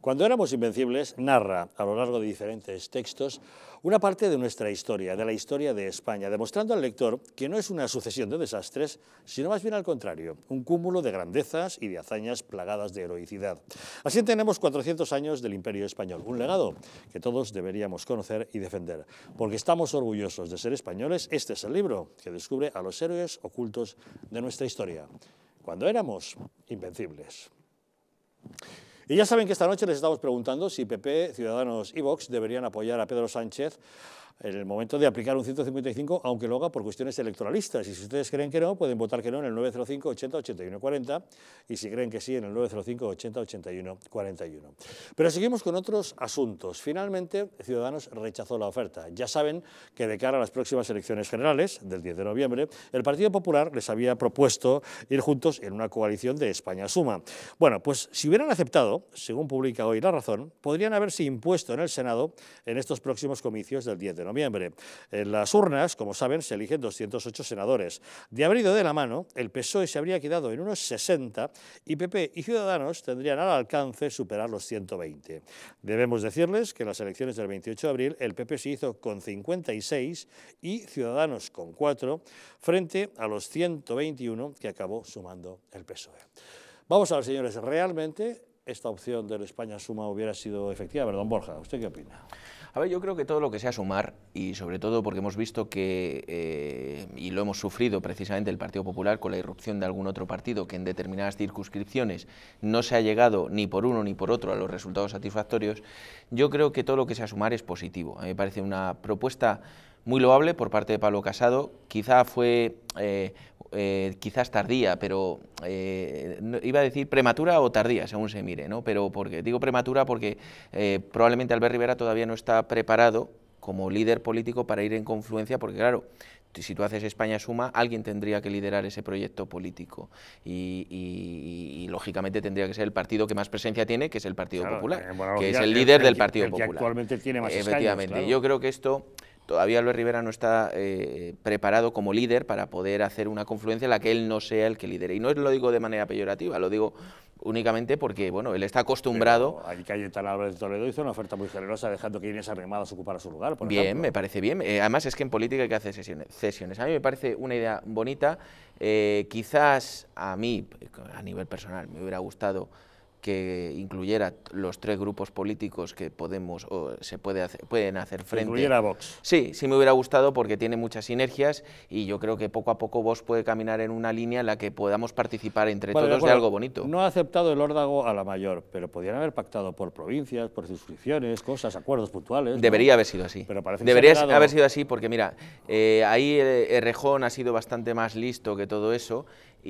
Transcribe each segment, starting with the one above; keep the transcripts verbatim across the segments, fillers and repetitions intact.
Cuando éramos invencibles narra, a lo largo de diferentes textos, una parte de nuestra historia, de la historia de España, demostrando al lector que no es una sucesión de desastres, sino más bien al contrario, un cúmulo de grandezas y de hazañas plagadas de heroicidad. Así tenemos cuatrocientos años del Imperio Español, un legado que todos deberíamos conocer y defender. Porque estamos orgullosos de ser españoles, este es el libro que descubre a los héroes ocultos de nuestra historia, cuando éramos invencibles. Y ya saben que esta noche les estamos preguntando si P P, Ciudadanos y Vox deberían apoyar a Pedro Sánchez en el momento de aplicar un ciento cincuenta y cinco, aunque lo haga por cuestiones electoralistas. Y si ustedes creen que no, pueden votar que no en el nueve cero cinco, ochenta, ochenta y uno, cuarenta, y si creen que sí, en el nueve cero cinco, ochenta, ochenta y uno, cuarenta y uno. Pero seguimos con otros asuntos. Finalmente, Ciudadanos rechazó la oferta. Ya saben que de cara a las próximas elecciones generales, del diez de noviembre, el Partido Popular les había propuesto ir juntos en una coalición de España Suma. Bueno, pues si hubieran aceptado, según publica hoy La Razón, podrían haberse impuesto en el Senado en estos próximos comicios del diez de noviembre. En las urnas, como saben, se eligen doscientos ocho senadores. De haber ido de la mano, el P S O E se habría quedado en unos sesenta y P P y Ciudadanos tendrían al alcance superar los ciento veinte. Debemos decirles que en las elecciones del veintiocho de abril el P P se hizo con cincuenta y seis y Ciudadanos con cuatro, frente a los ciento veintiuno que acabó sumando el P S O E. Vamos a ver, señores, ¿realmente esta opción del España Suma hubiera sido efectiva? Perdón, Borja, ¿usted qué opina? A ver, yo creo que todo lo que sea sumar, y sobre todo porque hemos visto que, eh, y lo hemos sufrido precisamente el Partido Popular con la irrupción de algún otro partido, que en determinadas circunscripciones no se ha llegado ni por uno ni por otro a los resultados satisfactorios, yo creo que todo lo que sea sumar es positivo. A mí me parece una propuesta muy loable por parte de Pablo Casado, quizá fue... Eh, Eh, quizás tardía, pero eh, no, iba a decir prematura o tardía, según se mire, ¿no? Pero porque digo prematura porque eh, probablemente Albert Rivera todavía no está preparado como líder político para ir en confluencia, porque claro, si tú haces España Suma, alguien tendría que liderar ese proyecto político y, y, y lógicamente tendría que ser el partido que más presencia tiene, que es el Partido claro, Popular, eh, bueno, que ya, es el el, líder el, del el, Partido el que Popular. Actualmente tiene más Efectivamente, escaños, claro. Yo creo que esto... Todavía Albert Rivera no está eh, preparado como líder para poder hacer una confluencia en la que él no sea el que lidere. Y no lo digo de manera peyorativa, lo digo únicamente porque bueno, él está acostumbrado... Pero ahí Cayetana Álvarez de Toledo hizo una oferta muy generosa dejando que Inés Arrimadas ocupara su lugar, por Bien, ejemplo. Me parece bien. Eh, además es que en política hay que hacer sesiones, cesiones. A mí me parece una idea bonita. Eh, quizás a mí, a nivel personal, me hubiera gustado que incluyera los tres grupos políticos que podemos o se puede hacer, pueden hacer frente. Que incluyera a Vox. Sí, sí me hubiera gustado porque tiene muchas sinergias y yo creo que poco a poco Vox puede caminar en una línea en la que podamos participar entre vale, todos de, de algo bonito. No ha aceptado el órdago a la mayor, pero podrían haber pactado por provincias, por suscripciones, cosas, acuerdos puntuales. Debería ¿no? haber sido así. Pero parece Debería que haber sido así porque mira, eh, ahí Errejón ha sido bastante más listo que todo eso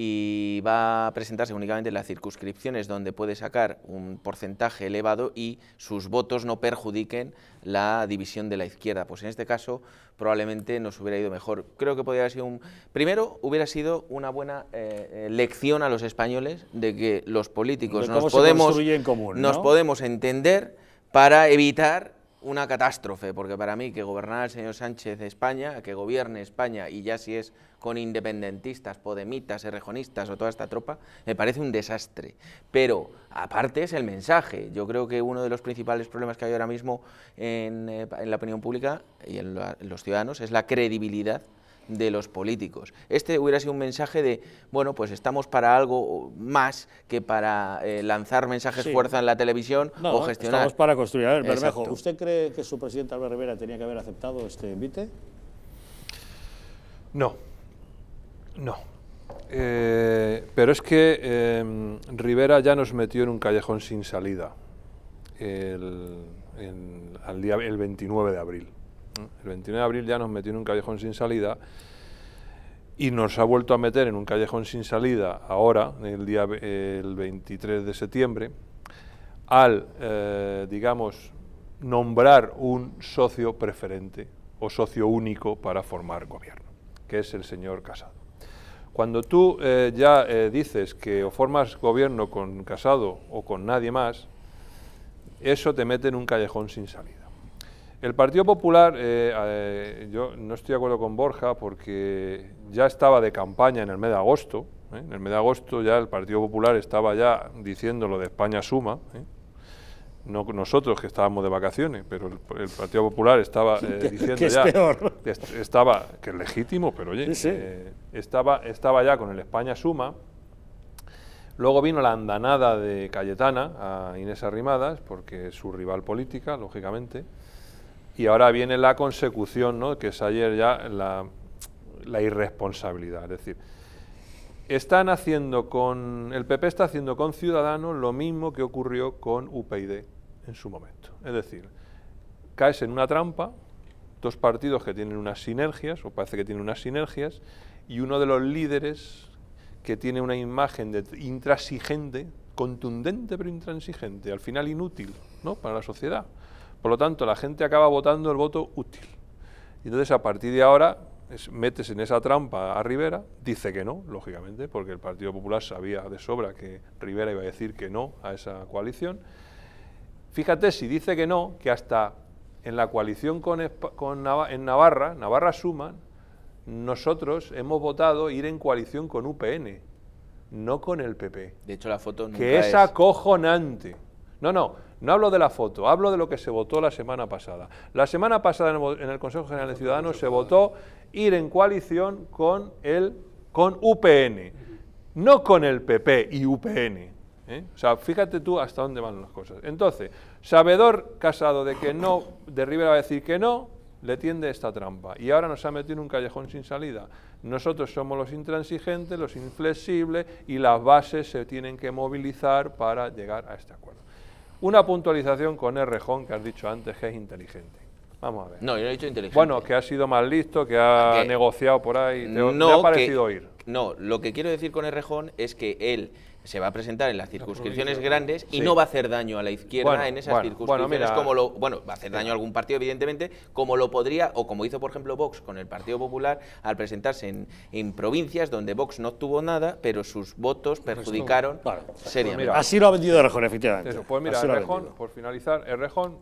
y va a presentarse únicamente en las circunscripciones donde puede sacar un porcentaje elevado y sus votos no perjudiquen la división de la izquierda. Pues en este caso probablemente nos hubiera ido mejor. Creo que podría haber sido un... Primero, hubiera sido una buena eh, lección a los españoles de que los políticos nos podemos, en común, ¿no? nos podemos entender para evitar una catástrofe, porque para mí que gobernar el señor Sánchez España, que gobierne España y ya si es con independentistas, podemitas, errejonistas o toda esta tropa, me parece un desastre. Pero aparte es el mensaje. Yo creo que uno de los principales problemas que hay ahora mismo en, eh, en la opinión pública y en, la, en los ciudadanos es la credibilidad de los políticos. Este hubiera sido un mensaje de, bueno, pues estamos para algo más que para eh, lanzar mensajes sí. fuerza en la televisión no, o gestionar. Estamos para construir. A ver, Bermejo, Exacto. ¿usted cree que su presidente Albert Rivera tenía que haber aceptado este invite? No, no. Eh, pero es que eh, Rivera ya nos metió en un callejón sin salida el, el, al día, el veintinueve de abril. El veintinueve de abril ya nos metió en un callejón sin salida y nos ha vuelto a meter en un callejón sin salida ahora, el día el veintitrés de septiembre, al, eh, digamos, nombrar un socio preferente o socio único para formar gobierno, que es el señor Casado. Cuando tú eh, ya eh, dices que o formas gobierno con Casado o con nadie más, eso te mete en un callejón sin salida. El Partido Popular, eh, eh, yo no estoy de acuerdo con Borja porque ya estaba de campaña en el mes de agosto, ¿eh? En el mes de agosto ya el Partido Popular estaba ya diciendo lo de España Suma, ¿eh? no nosotros que estábamos de vacaciones, pero el, el Partido Popular estaba eh, diciendo que es ya peor. que est estaba, que es legítimo, pero oye, sí, sí. Eh, estaba, estaba ya con el España Suma. Luego vino la andanada de Cayetana a Inés Arrimadas, porque es su rival política, lógicamente, y ahora viene la consecución, ¿no?, que es ayer ya la, la irresponsabilidad, es decir, están haciendo con, el P P está haciendo con Ciudadanos lo mismo que ocurrió con U P YD en su momento. Es decir, caes en una trampa, dos partidos que tienen unas sinergias, o parece que tienen unas sinergias, y uno de los líderes que tiene una imagen de intransigente, contundente pero intransigente, al final inútil, ¿no?, para la sociedad. Por lo tanto, la gente acaba votando el voto útil. Y entonces, a partir de ahora, Es, metes en esa trampa a Rivera, dice que no, lógicamente, porque el Partido Popular sabía de sobra que Rivera iba a decir que no a esa coalición. Fíjate, si dice que no, que hasta en la coalición con, con Nav en Navarra, Navarra Suman, nosotros hemos votado ir en coalición con U P N, no con el P P. De hecho, la foto nunca que es, es acojonante. No, no, no hablo de la foto, hablo de lo que se votó la semana pasada. La semana pasada en el, en el Consejo General de Ciudadanos se votó ir en coalición con, el, con U P N, no con el P P y U P N. ¿eh? O sea, fíjate tú hasta dónde van las cosas. Entonces, sabedor Casado de que no, de Rivera va a decir que no, le tiende esta trampa. Y ahora nos ha metido en un callejón sin salida. Nosotros somos los intransigentes, los inflexibles, y las bases se tienen que movilizar para llegar a este acuerdo. Una puntualización con Errejón, que has dicho antes que es inteligente. Vamos a ver. No, yo no he dicho inteligente. Bueno, que ha sido más listo, que ha ¿Qué? negociado por ahí, te, no, me ha parecido que, oír. No, lo que quiero decir con Errejón es que él se va a presentar en las circunscripciones grandes y sí. no va a hacer daño a la izquierda bueno, en esas bueno, circunscripciones, bueno, mira, como lo, bueno, va a hacer daño a algún partido, evidentemente, como lo podría, o como hizo, por ejemplo, Vox con el Partido Popular, al presentarse en, en provincias donde Vox no obtuvo nada, pero sus votos perjudicaron Claro. seriamente. Mira, Así lo ha vendido Errejón, efectivamente. Eso, pues mira, Así lo ha Errejón, vendido. por finalizar, Errejón,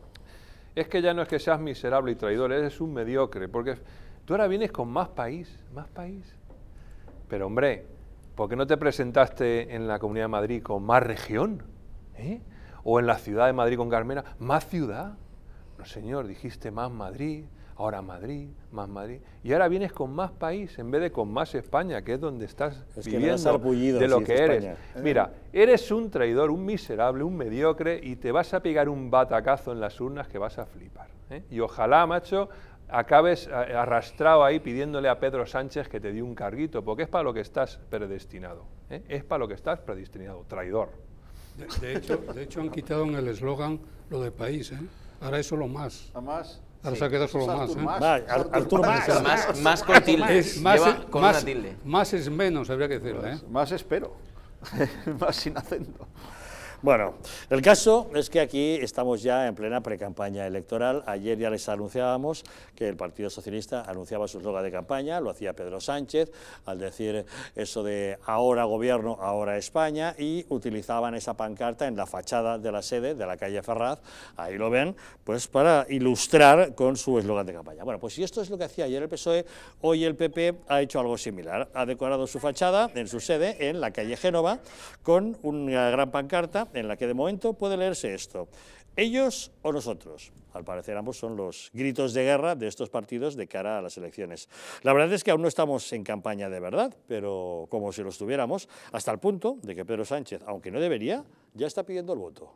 es que ya no es que seas miserable y traidor, eres un mediocre, porque tú ahora vienes con más país, más país. Pero hombre, ¿por qué no te presentaste en la Comunidad de Madrid con más región? ¿Eh? O en la Ciudad de Madrid con Carmena, más ciudad. No, señor, dijiste más Madrid, ahora Madrid, más Madrid. Y ahora vienes con más país en vez de con más España, que es donde estás Es que viviendo me has arpullido, de lo si que dice eres. España. Mira, eres un traidor, un miserable, un mediocre, y te vas a pegar un batacazo en las urnas que vas a flipar. ¿eh? Y ojalá, macho, acabes arrastrado ahí pidiéndole a Pedro Sánchez que te dé un carguito, porque es para lo que estás predestinado, ¿eh? es para lo que estás predestinado, traidor. De, de, hecho, de hecho, han quitado en el eslogan lo de país, ¿eh? Ahora es solo más. Además, Ahora sí, se ha quedado solo más. Artur ¿eh? Mas, Más, Ar- Artur Mas. Mas. Más, más con tilde, Es, más, lleva es, con más, una tilde. más es menos, habría que decirlo. ¿eh? Más espero, más sin acento. Bueno, el caso es que aquí estamos ya en plena precampaña electoral. Ayer ya les anunciábamos que el Partido Socialista anunciaba su eslogan de campaña, lo hacía Pedro Sánchez, al decir eso de ahora gobierno, ahora España, y utilizaban esa pancarta en la fachada de la sede de la calle Ferraz, ahí lo ven, pues para ilustrar con su eslogan de campaña. Bueno, pues si esto es lo que hacía ayer el P S O E, hoy el P P ha hecho algo similar, ha decorado su fachada en su sede en la calle Génova con una gran pancarta en la que de momento puede leerse esto: ellos o nosotros. Al parecer ambos son los gritos de guerra de estos partidos de cara a las elecciones. La verdad es que aún no estamos en campaña de verdad, pero como si lo estuviéramos, hasta el punto de que Pedro Sánchez, aunque no debería, ya está pidiendo el voto.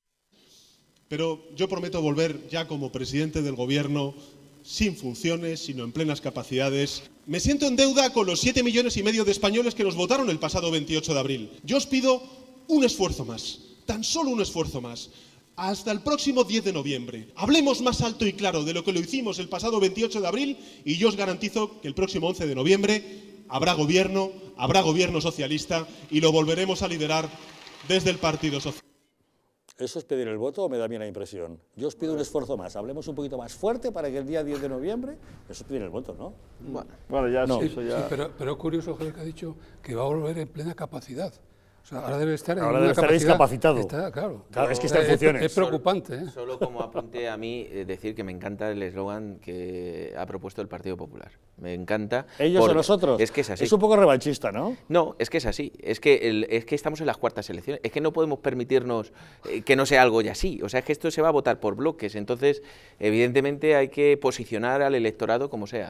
Pero yo prometo volver ya como presidente del gobierno sin funciones, sino en plenas capacidades. Me siento en deuda con los siete millones y medio de españoles que nos votaron el pasado veintiocho de abril. Yo os pido un esfuerzo más, tan solo un esfuerzo más. Hasta el próximo diez de noviembre. Hablemos más alto y claro de lo que lo hicimos el pasado veintiocho de abril y yo os garantizo que el próximo once de noviembre habrá gobierno, habrá gobierno socialista y lo volveremos a liderar desde el Partido Socialista. ¿Eso es pedir el voto o me da bien la impresión? Yo os pido un esfuerzo más, hablemos un poquito más fuerte para que el día diez de noviembre, eso es pedir el voto, ¿no? Bueno, Bueno, ya No. sí, Sí, eso ya... sí, pero, pero es curioso, Jorge, que ha dicho que va a volver en plena capacidad. O sea, ahora debe estar, ahora en debe una estar capacidad, discapacitado. Está, claro. Claro, es que está en es, funciones. es preocupante. ¿eh? Solo como apunte a mí, eh, decir que me encanta el eslogan que ha propuesto el Partido Popular. Me encanta. Ellos o nosotros. Es que es así. Es un poco revanchista, ¿no? No, es que es así. Es que, el, es que estamos en las cuartas elecciones. Es que no podemos permitirnos eh, que no sea algo ya así. O sea, es que esto se va a votar por bloques. Entonces, evidentemente, hay que posicionar al electorado como sea.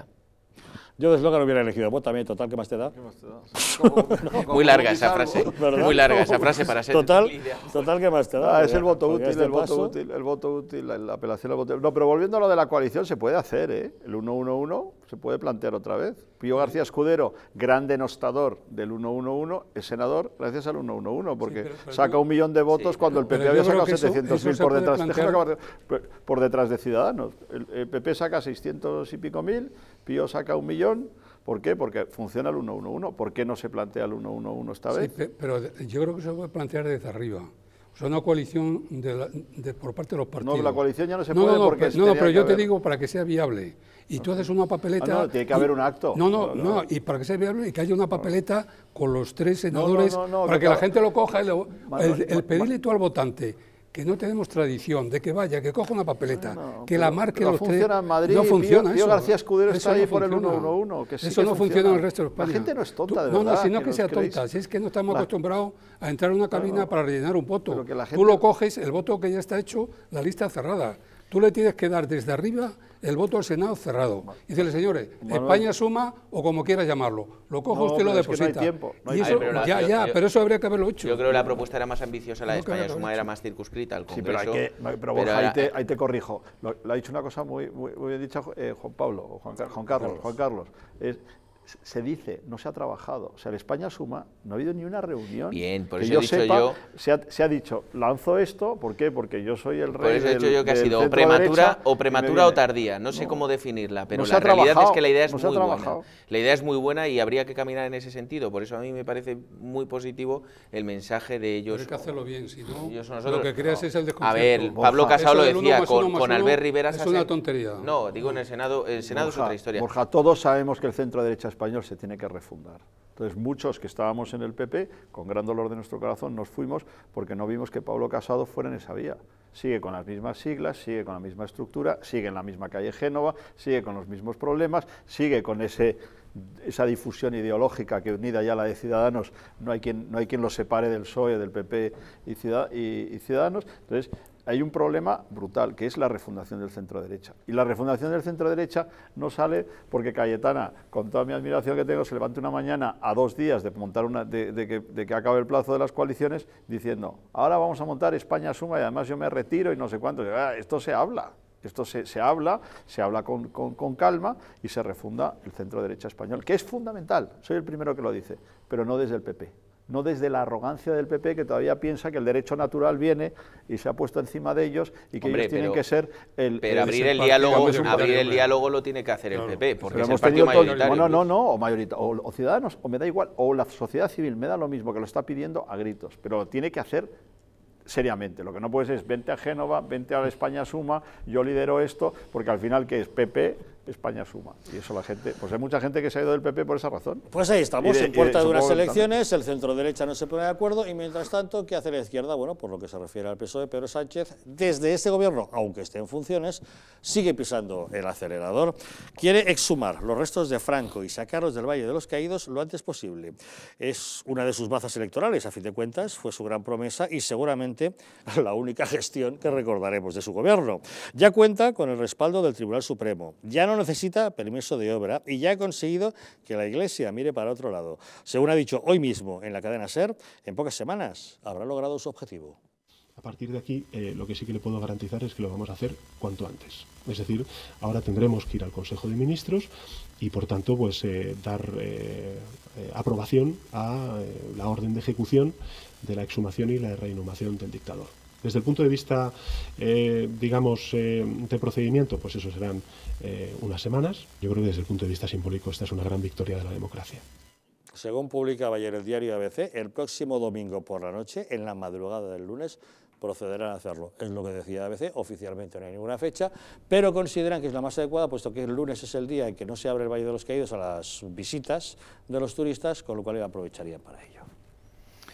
Yo de eslogan hubiera elegido vos también, total, ¿qué más te da? ¿Qué más te da? Como- como- Muy larga como esa Pizarro. frase. ¿Verdad? Muy larga esa frase para ser. Total, total, ¿qué más te da? Ah, es el voto Porque útil, este el voto paso- útil, el voto útil, la, la apelación al voto útil. No, pero volviendo a lo de la coalición, se puede hacer, ¿eh? El uno uno uno se puede plantear otra vez. Pío García Escudero, gran denostador del uno uno uno, es senador gracias al uno uno uno, porque Sí, pero- pero saca yo- un millón de votos Sí, cuando el pero P P yo había creo sacado que eso- setecientos mil eso se por puede detrás, plantear. déjame acabar, por- por detrás de Ciudadanos. El, el P P saca seiscientos y pico mil, Pío saca un millón. ¿Por qué? Porque funciona el uno uno uno. ¿Por qué no se plantea el uno uno uno esta Sí, vez? pe- pero de- yo creo que se puede plantear desde arriba. O sea, una coalición de la- de- por parte de los partidos. No, la coalición ya no se No, puede no, no, porque pe- se no, no, tenía pero que yo te haber- digo para que sea viable. Y tú haces una papeleta... Ah, no, tiene que y- haber un acto. No, no, No, no, no. y para que sea viable y que haya una papeleta con los tres senadores, no, no, para que que la cada- gente lo coja. Y lo- Manuel, el, el Ma- pedirle tú al votante que no tenemos tradición de que vaya, que coja una papeleta, No, que pero- la marque pero los tres... funciona en Madrid, no Pío- funciona Pío eso. García Escudero Eso está ahí no por el funciona. uno uno uno, que sí Eso que no funciona funciona. en el resto de La España. gente no es tonta, Tú- de No, no, verdad, si no que que nos sea creéis. tonta, si es que no estamos La- acostumbrados a entrar en una cabina para rellenar un voto. Pero que la Tú gente- lo coges, el voto que ya está hecho, la lista cerrada. Tú le tienes que dar desde arriba el voto al Senado cerrado. Y decirle, señores, Manuel- España suma o como quieras llamarlo. Lo coge No, usted y lo pero es que no hay deposita. tiempo, no hay y eso, tiempo. Pero la- ya, yo- ya, yo- pero eso habría que haberlo hecho. Yo creo que la propuesta era más ambiciosa, la de No, claro, España claro, Suma claro. era más circunscrita al Sí, Congreso. pero hay que, pero pero Borja, ahora- ahí, te, ahí te corrijo. Lo, lo ha dicho una cosa muy, muy, muy bien dicha eh, Juan Pablo, o Juan, Car- Juan Carlos. Juan Carlos. Es, se dice, no se ha trabajado. O sea, el España Suma, no ha habido ni una reunión. Bien, por que eso yo he dicho sepa, yo- Se ha, se ha dicho, lanzo esto, ¿por qué? Porque yo soy el rey Por eso he del, dicho yo que ha del sido o centro prematura derecha o y me prematura o viene. tardía. No sé No. cómo definirla, pero No se la ha realidad es trabajado, que la idea es no se ha muy buena. trabajado. La idea es muy buena y habría que caminar en ese sentido. Por eso a mí me parece muy positivo el mensaje de ellos. Pero hay que hacerlo bien, si no, ellos son nosotros. lo que creas es el A desconcierto. ver, Pablo Borja, Casado lo eso del uno decía, más uno con, más con uno Albert Rivera es se una hace- tontería. No, digo en el Senado, el Senado es Borja, otra historia. Borja, todos sabemos que el centro derecha español se tiene que refundar. Entonces, muchos que estábamos en el P P, con gran dolor de nuestro corazón, nos fuimos porque no vimos que Pablo Casado fuera en esa vía. Sigue con las mismas siglas, sigue con la misma estructura, sigue en la misma calle Génova, sigue con los mismos problemas, sigue con ese, esa difusión ideológica que, unida ya a la de Ciudadanos, no hay quien, no hay quien lo separe del P S O E, del P P y, Ciudad- y- y Ciudadanos. Entonces, hay un problema brutal, que es la refundación del centro-derecha. Y la refundación del centro-derecha no sale porque Cayetana, con toda mi admiración que tengo, se levante una mañana a dos días de, montar una, de, de que, de que acabe el plazo de las coaliciones, diciendo, ahora vamos a montar España Suma y además yo me retiro y no sé cuánto. Ah, esto se habla. Esto se, se habla, se habla con, con, con calma y se refunda el centro-derecha español, que es fundamental, soy el primero que lo dice, pero no desde el P P. No desde la arrogancia del P P, que todavía piensa que el derecho natural viene y se ha puesto encima de ellos y que Hombre, ellos tienen pero- que ser el... Pero el- abrir ese el partido diálogo, es un abrir el partido, diálogo lo tiene que hacer el Claro. P P, porque Pero es el hemos partido tenido todo- mayoritario. No, no, no, no, o, mayorita- o, o Ciudadanos, o me da igual, o la sociedad civil, me da lo mismo, que lo está pidiendo a gritos, pero lo tiene que hacer seriamente. Lo que no puedes es, vente a Génova, vente a la España Suma, yo lidero esto, porque al final, ¿qué es? P P, España Suma. Y eso la gente, pues hay mucha gente que se ha ido del P P por esa razón. Pues ahí estamos, Y de- en y de- puerta de unas supongo que elecciones, el centro derecha no se pone de acuerdo y mientras tanto, ¿qué hace la izquierda? Bueno, por lo que se refiere al P S O E, Pedro Sánchez, desde este gobierno, aunque esté en funciones, sigue pisando el acelerador. Quiere exhumar los restos de Franco y sacarlos del Valle de los Caídos lo antes posible. Es una de sus bazas electorales, a fin de cuentas, fue su gran promesa y seguramente la única gestión que recordaremos de su gobierno. Ya cuenta con el respaldo del Tribunal Supremo, ya no necesita permiso de obra y ya ha conseguido que la Iglesia mire para otro lado. Según ha dicho hoy mismo en la cadena SER, en pocas semanas habrá logrado su objetivo. A partir de aquí, eh, lo que sí que le puedo garantizar es que lo vamos a hacer cuanto antes. Es decir, ahora tendremos que ir al Consejo de Ministros y, por tanto, pues eh, dar eh, eh, aprobación a eh, la orden de ejecución de la exhumación y la reinhumación del dictador. Desde el punto de vista, eh, digamos, eh, de procedimiento, pues eso serán eh, unas semanas. Yo creo que desde el punto de vista simbólico esta es una gran victoria de la democracia. Según publicaba ayer el diario A B C, el próximo domingo por la noche, en la madrugada del lunes, procederán a hacerlo. Es lo que decía A B C, oficialmente no hay ninguna fecha, pero consideran que es la más adecuada, puesto que el lunes es el día en que no se abre el Valle de los Caídos a las visitas de los turistas, con lo cual aprovecharían para ello.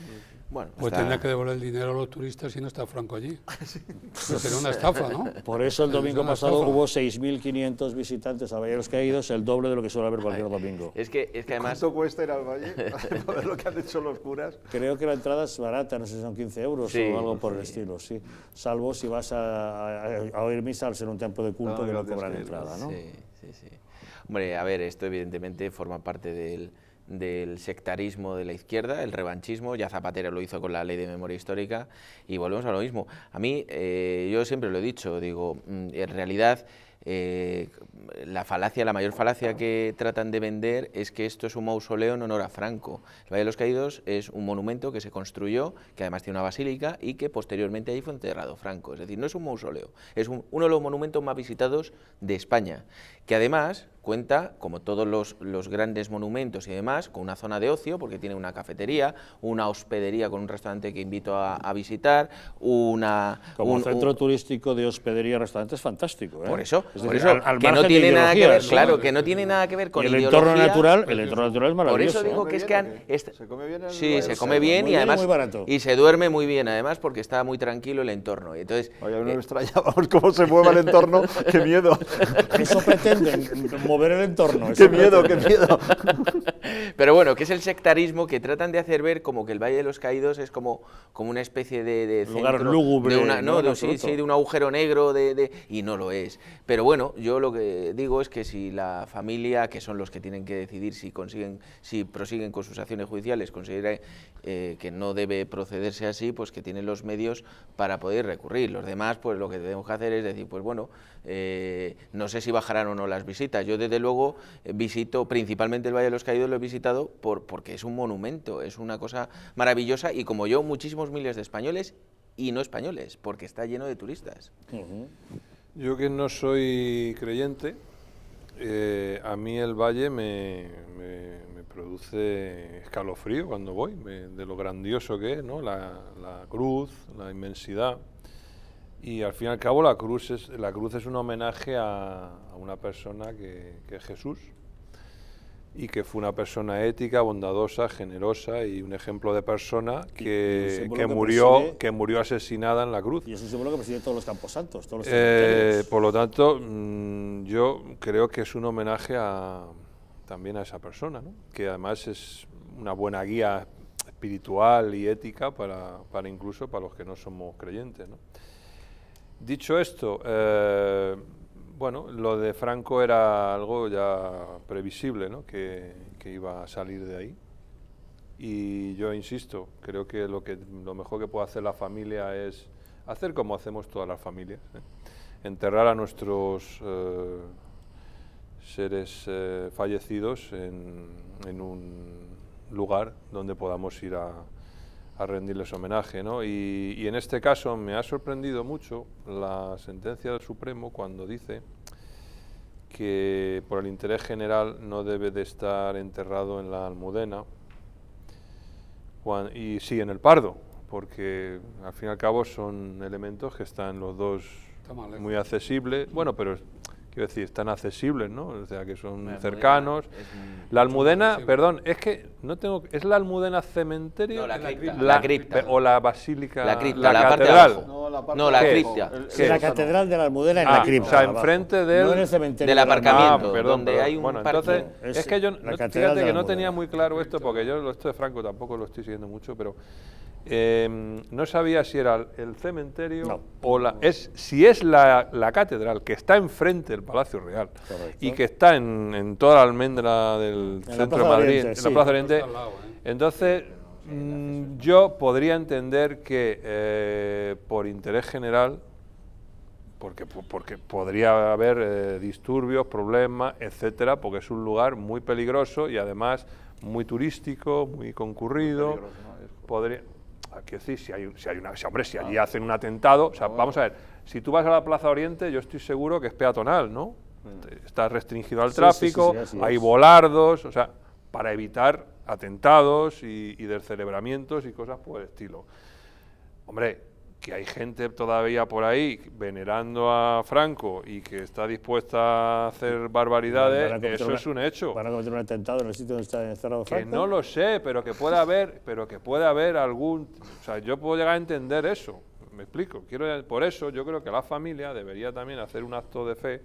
Bueno, pues está... tendrá que devolver el dinero a los turistas si no está Franco allí. Sería una estafa, ¿no? Por eso el domingo Es una pasado estafa. hubo seis mil quinientos visitantes a Valle de los Caídos, el doble de lo que suele haber cualquier domingo. Es que, es que además... ¿Cuánto cuesta ir al valle? A ver lo que han hecho los curas. Creo que la entrada es barata, no sé si son quince euros Sí, o algo por sí. el estilo, sí. Salvo si vas a, a, a oír misa al ser un templo de culto No, que no gracias, cobran que- entrada, ¿no? Sí, sí, sí. Hombre, a ver, esto evidentemente forma parte del, del sectarismo de la izquierda, el revanchismo. Ya Zapatero lo hizo con la ley de memoria histórica y volvemos a lo mismo. A mí, eh, yo siempre lo he dicho, digo, en realidad... Eh, la falacia, la mayor falacia que tratan de vender es que esto es un mausoleo en honor a Franco. El Valle de los Caídos es un monumento que se construyó, que además tiene una basílica y que posteriormente ahí fue enterrado Franco. Es decir, no es un mausoleo, es un, uno de los monumentos más visitados de España, que además cuenta, como todos los, los grandes monumentos y demás, con una zona de ocio, porque tiene una cafetería, una hospedería con un restaurante que invito a, a visitar, una... Como un, centro un, turístico de hospedería y restaurante es fantástico, ¿eh? Por eso, Es por decir, eso al- al que no margen de tiene nada que ver, ideologías, ¿no? claro, que no tiene nada que ver con Y el ideología. entorno natural, el entorno natural es Por maravilloso. eso digo ¿Se que es come que bien han... o qué? est- ¿Se come bien en el Sí, Valle se de los come Caídos? bien Muy y bien y además... muy barato. Y se duerme muy bien, además, porque está muy tranquilo el entorno. Y entonces... Oye, a mí no eh, me extrañábamos cómo se mueve el entorno. ¡Qué miedo! Eso pretenden, mover el entorno. ¡Qué eso miedo, qué pretenden. miedo! Pero bueno, que es el sectarismo que tratan de hacer ver como que el Valle de los Caídos es como, como una especie de, de Lugar centro, lúgubre, de una, no, no, en de, sí, absoluto. sí, de un agujero negro, de, de, y no lo es. Pero bueno, yo lo que digo es que si la familia, que son los que tienen que decidir si consiguen, si prosiguen con sus acciones judiciales, considera eh, que no debe procederse así, pues que tienen los medios para poder recurrir. Los demás, pues lo que tenemos que hacer es decir, pues bueno, eh, no sé si bajarán o no las visitas. Yo desde luego eh, visito principalmente el Valle de los Caídos, lo he visitado por, porque es un monumento, es una cosa maravillosa y como yo, muchísimos miles de españoles y no españoles, porque está lleno de turistas. Ujú. Yo que no soy creyente, eh, a mí el valle me, me- me produce escalofrío cuando voy, me- de lo grandioso que es, ¿no? La, la cruz, la inmensidad. Y al fin y al cabo la cruz es, la cruz es un homenaje a, a una persona que, que es Jesús, y que fue una persona ética, bondadosa, generosa y un ejemplo de persona Y que, un símbolo que que murió, preside- que murió asesinada en la cruz. Y es un símbolo que preside todos los campos santos, todos los Eh, cementerios. por lo tanto, mm, yo creo que es un homenaje a, también a esa persona, ¿no? Que además es una buena guía espiritual y ética para, para incluso para los que no somos creyentes, ¿no? Dicho esto, eh, bueno, lo de Franco era algo ya previsible, ¿no? que, que iba a salir de ahí. Y yo insisto, creo que lo, que lo mejor que puede hacer la familia es hacer como hacemos todas las familias, ¿eh? Enterrar a nuestros eh, seres eh, fallecidos en, en un lugar donde podamos ir a, a rendirles homenaje, ¿no? Y, y en este caso me ha sorprendido mucho la sentencia del Supremo cuando dice que por el interés general no debe de estar enterrado en la Almudena, Juan- y sí en el Pardo, porque al fin y al cabo son elementos que están los dos Está más lejos. muy accesibles, bueno, pero quiero decir, están accesibles, ¿no? O sea, que son La Almudena cercanos. es un- La Almudena, accesible. perdón, es que no tengo, ¿es la Almudena cementerio? No, la cripta. La- La cripta. O la basílica, La cripta, la la parte de catedral. abajo. No, la, parte No, la de ¿Qué? abajo. cripta. El- ¿Qué? La el sótano. catedral de la Almudena en Ah, la cripta. o sea, abajo. enfrente del- No en el cementerio del la aparcamiento. Ah, perdón, donde perdón. hay un Bueno, parque. entonces, Es es, que yo, la no, catedral fíjate de que la no tenía Almudena. muy claro esto, porque yo esto de Franco tampoco lo estoy siguiendo mucho, pero eh, no sabía si era el cementerio No. o la... Es, si es la, la catedral que está enfrente del Palacio Real Correcto. y que está en, en toda la almendra del la centro de Plaza de Madrid, Oriente, en sí. la Plaza de Oriente, Está al lado, ¿eh? entonces mm, yo podría entender que eh, por interés general, porque, porque podría haber eh, disturbios, problemas, etcétera, porque es un lugar muy peligroso y además muy turístico, muy concurrido. Peligroso, ¿no? Es- Podría, hay que decir, si hay, si hay una, si, hombre, si allí hacen un atentado, o sea, vamos a ver, si tú vas a la Plaza Oriente, yo estoy seguro que es peatonal, ¿no? Está restringido al Sí, sí, tráfico, sí, sí, así hay es. volardos, o sea, para evitar atentados y, y descerebramientos y cosas por el estilo. Hombre, que hay gente todavía por ahí venerando a Franco y que está dispuesta a hacer barbaridades, eso una, es un hecho. ¿Van a cometer un atentado en el sitio donde está encerrado Franco? Que no lo sé, pero que puede haber, pero que puede haber algún... O sea, yo puedo llegar a entender eso, me explico. Quiero, por eso yo creo que la familia debería también hacer un acto de fe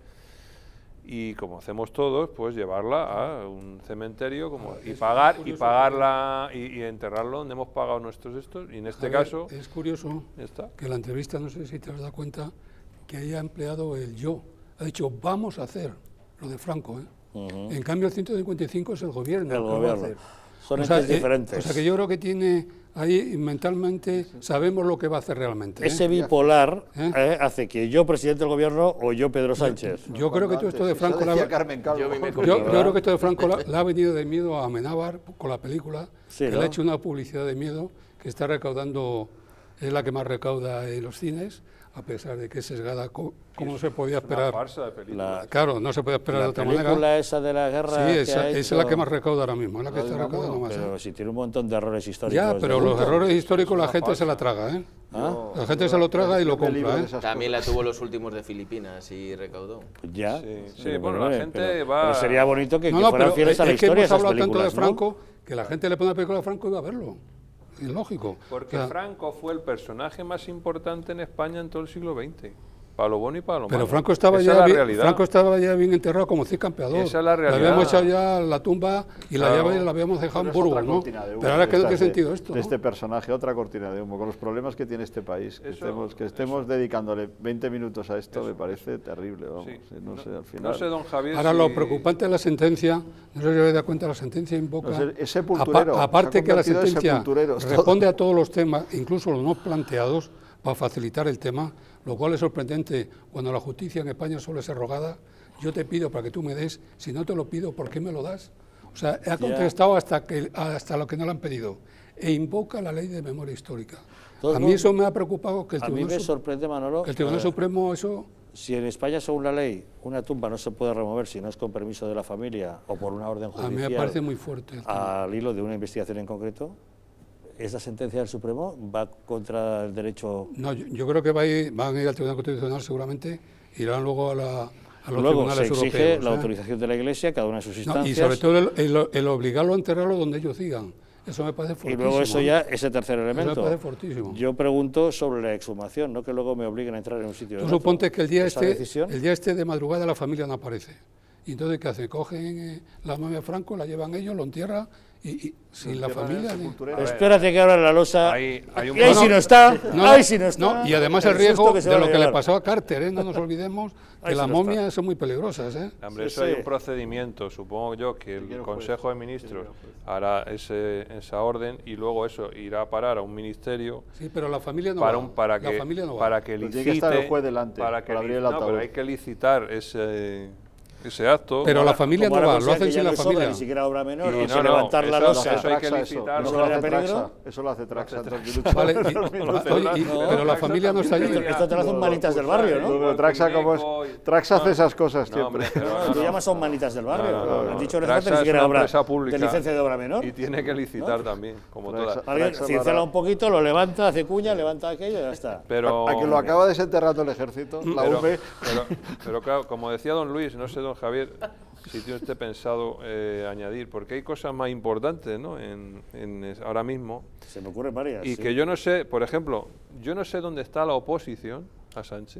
y, como hacemos todos, pues llevarla a un cementerio como, y pagar y pagarla y, y enterrarlo donde hemos pagado nuestros estos, y en este Javier, caso... es curioso está. que la entrevista, no sé si te has dado cuenta, que haya empleado el yo. Ha dicho, vamos a hacer lo de Franco, ¿eh? Uh-huh. En cambio, el ciento cincuenta y cinco es el gobierno. El gobierno. Va a hacer. Son o sea, entes diferentes. Eh, o sea, que yo creo que tiene ahí mentalmente, sabemos lo que va a hacer realmente. ¿eh? Ese bipolar ¿Eh? Eh, hace que yo, presidente del gobierno, o yo, Pedro Sánchez. Yo, yo creo que todo esto de Franco... La, Carmen Calvo. Yo, yo, yo creo que esto de Franco le ha venido de miedo a Amenábar con la película, sí, que ¿no? le ha hecho una publicidad de miedo, que está recaudando, es la que más recauda en los cines, a pesar de que es sesgada, como no se podía esperar. Una farsa de película. La, claro, no se podía esperar de otra manera. La película esa de la guerra. Sí, esa, que esa hecho... es la que más recauda ahora mismo, es la que está recaudando más. Pero ¿eh? si tiene un montón de errores históricos. Ya, pero los errores históricos la gente se la traga, ¿eh? ¿Ah? La gente se lo traga y lo compra, ¿eh? También la tuvo los últimos de Filipinas y recaudó. Ya. Sí, sí, sí bueno, bueno, la gente pero, va... Pero sería bonito que, no, que no, fueran fieles a la es que historia hemos hablado tanto de ¿no? Franco que la gente le pone la película a Franco y va a verlo. Es lógico. Porque o sea, Franco fue el personaje más importante en España en todo el siglo veinte. Para lo bueno y para lo malo. Pero Franco estaba, Esa ya es la bien, Franco estaba ya bien enterrado como Cid Campeador. Esa es la realidad. Le habíamos echado ya la tumba y claro. la llave la habíamos dejado en Burgos, ¿no? Pero ahora, ¿qué, ¿qué sentido esto? De este personaje, otra cortina de humo, con los problemas que tiene este país. Que eso, estemos, que estemos eso. dedicándole veinte minutos a esto eso. me parece terrible, vamos. Sí. No, no sé, al final. No sé, don Javier, ahora si... lo preocupante de la sentencia, no sé si os dais cuenta, la sentencia invoca... No, es sepulturero. Aparte que la sentencia responde a todos los temas, incluso los no planteados, para facilitar el tema, lo cual es sorprendente cuando la justicia en España suele ser rogada. Yo te pido para que tú me des, si no te lo pido, ¿por qué me lo das? O sea, ha contestado yeah. hasta, que, hasta lo que no le han pedido e invoca la ley de memoria histórica. Entonces, a mí eso me ha preocupado que el a Tribunal, mí me sorprende, Manolo, que el Tribunal eh, Supremo eso... Si en España, según la ley, una tumba no se puede remover si no es con permiso de la familia o por una orden judicial... A mí me parece muy fuerte. Al hilo de una investigación en concreto... ¿Esa sentencia del Supremo va contra el derecho? No, yo, yo creo que va a ir, van a ir al Tribunal Constitucional seguramente, irán luego a, la, a los luego tribunales se exige europeos. la ¿eh? autorización de la Iglesia, cada una de sus instancias. No, y sobre todo el, el, el obligarlo a enterrarlo donde ellos digan. Eso me parece fortísimo. Y luego eso ya, ese tercer elemento. Eso me parece fortísimo. Yo pregunto sobre la exhumación, no que luego me obliguen a entrar en un sitio. Tú suponte que el día, este, el día este de madrugada la familia no aparece. Y entonces, ¿qué hacen? Cogen eh, la momia de Franco, la llevan ellos, lo entierran y, y sin la familia... Ni... Espérate que abra la losa. Hay, hay un... Y ahí no, si no está, no, ahí si no está. No, y además el, el riesgo que de lo que le pasó a Carter, ¿eh? No nos olvidemos que las si no momias está. son muy peligrosas. ¿eh? Hombre, eso sí, hay un procedimiento, supongo yo, que el Consejo de Ministros hará ese, esa orden y luego eso irá a parar a un ministerio. Sí, pero la familia no para va. Un, para la que, familia no va. Para que licite, tiene que estar el juez delante para que para abrir el no, ataúd. pero hay que licitar ese... ese acto. Pero ahora, la familia no va, lo hacen sin la familia. Sobra, ni siquiera obra menor, y y no, no, levantar eso, la losa. Eso hay que licitar. Eso, no, lo hace Traxa, eso lo hace Traxa. Vale, y, oye, y, no, pero la familia no está allí. Esto, esto te lo hacen manitas del barrio, ¿no? Pero Traxa, como es, Traxa hace esas cosas siempre. Tú llamas a un manitas del barrio. Han dicho que no hace ni siquiera obra de licencia de obra menor. Y tiene que licitar también, como todas. Alguien cincela un poquito, lo levanta, hace cuña, levanta aquello y ya está. A que lo acaba desenterrando el ejército, la U P. Pero claro, como decía don Luis, no sé, don Javier, si tiene usted pensado eh, añadir, porque hay cosas más importantes, ¿no? En, en, ahora mismo. Se me ocurren varias. Y sí. que yo no sé, por ejemplo, yo no sé dónde está la oposición a Sánchez,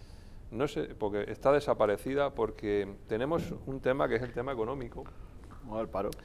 no sé, porque está desaparecida, porque tenemos un tema que es el tema económico. No, el paro.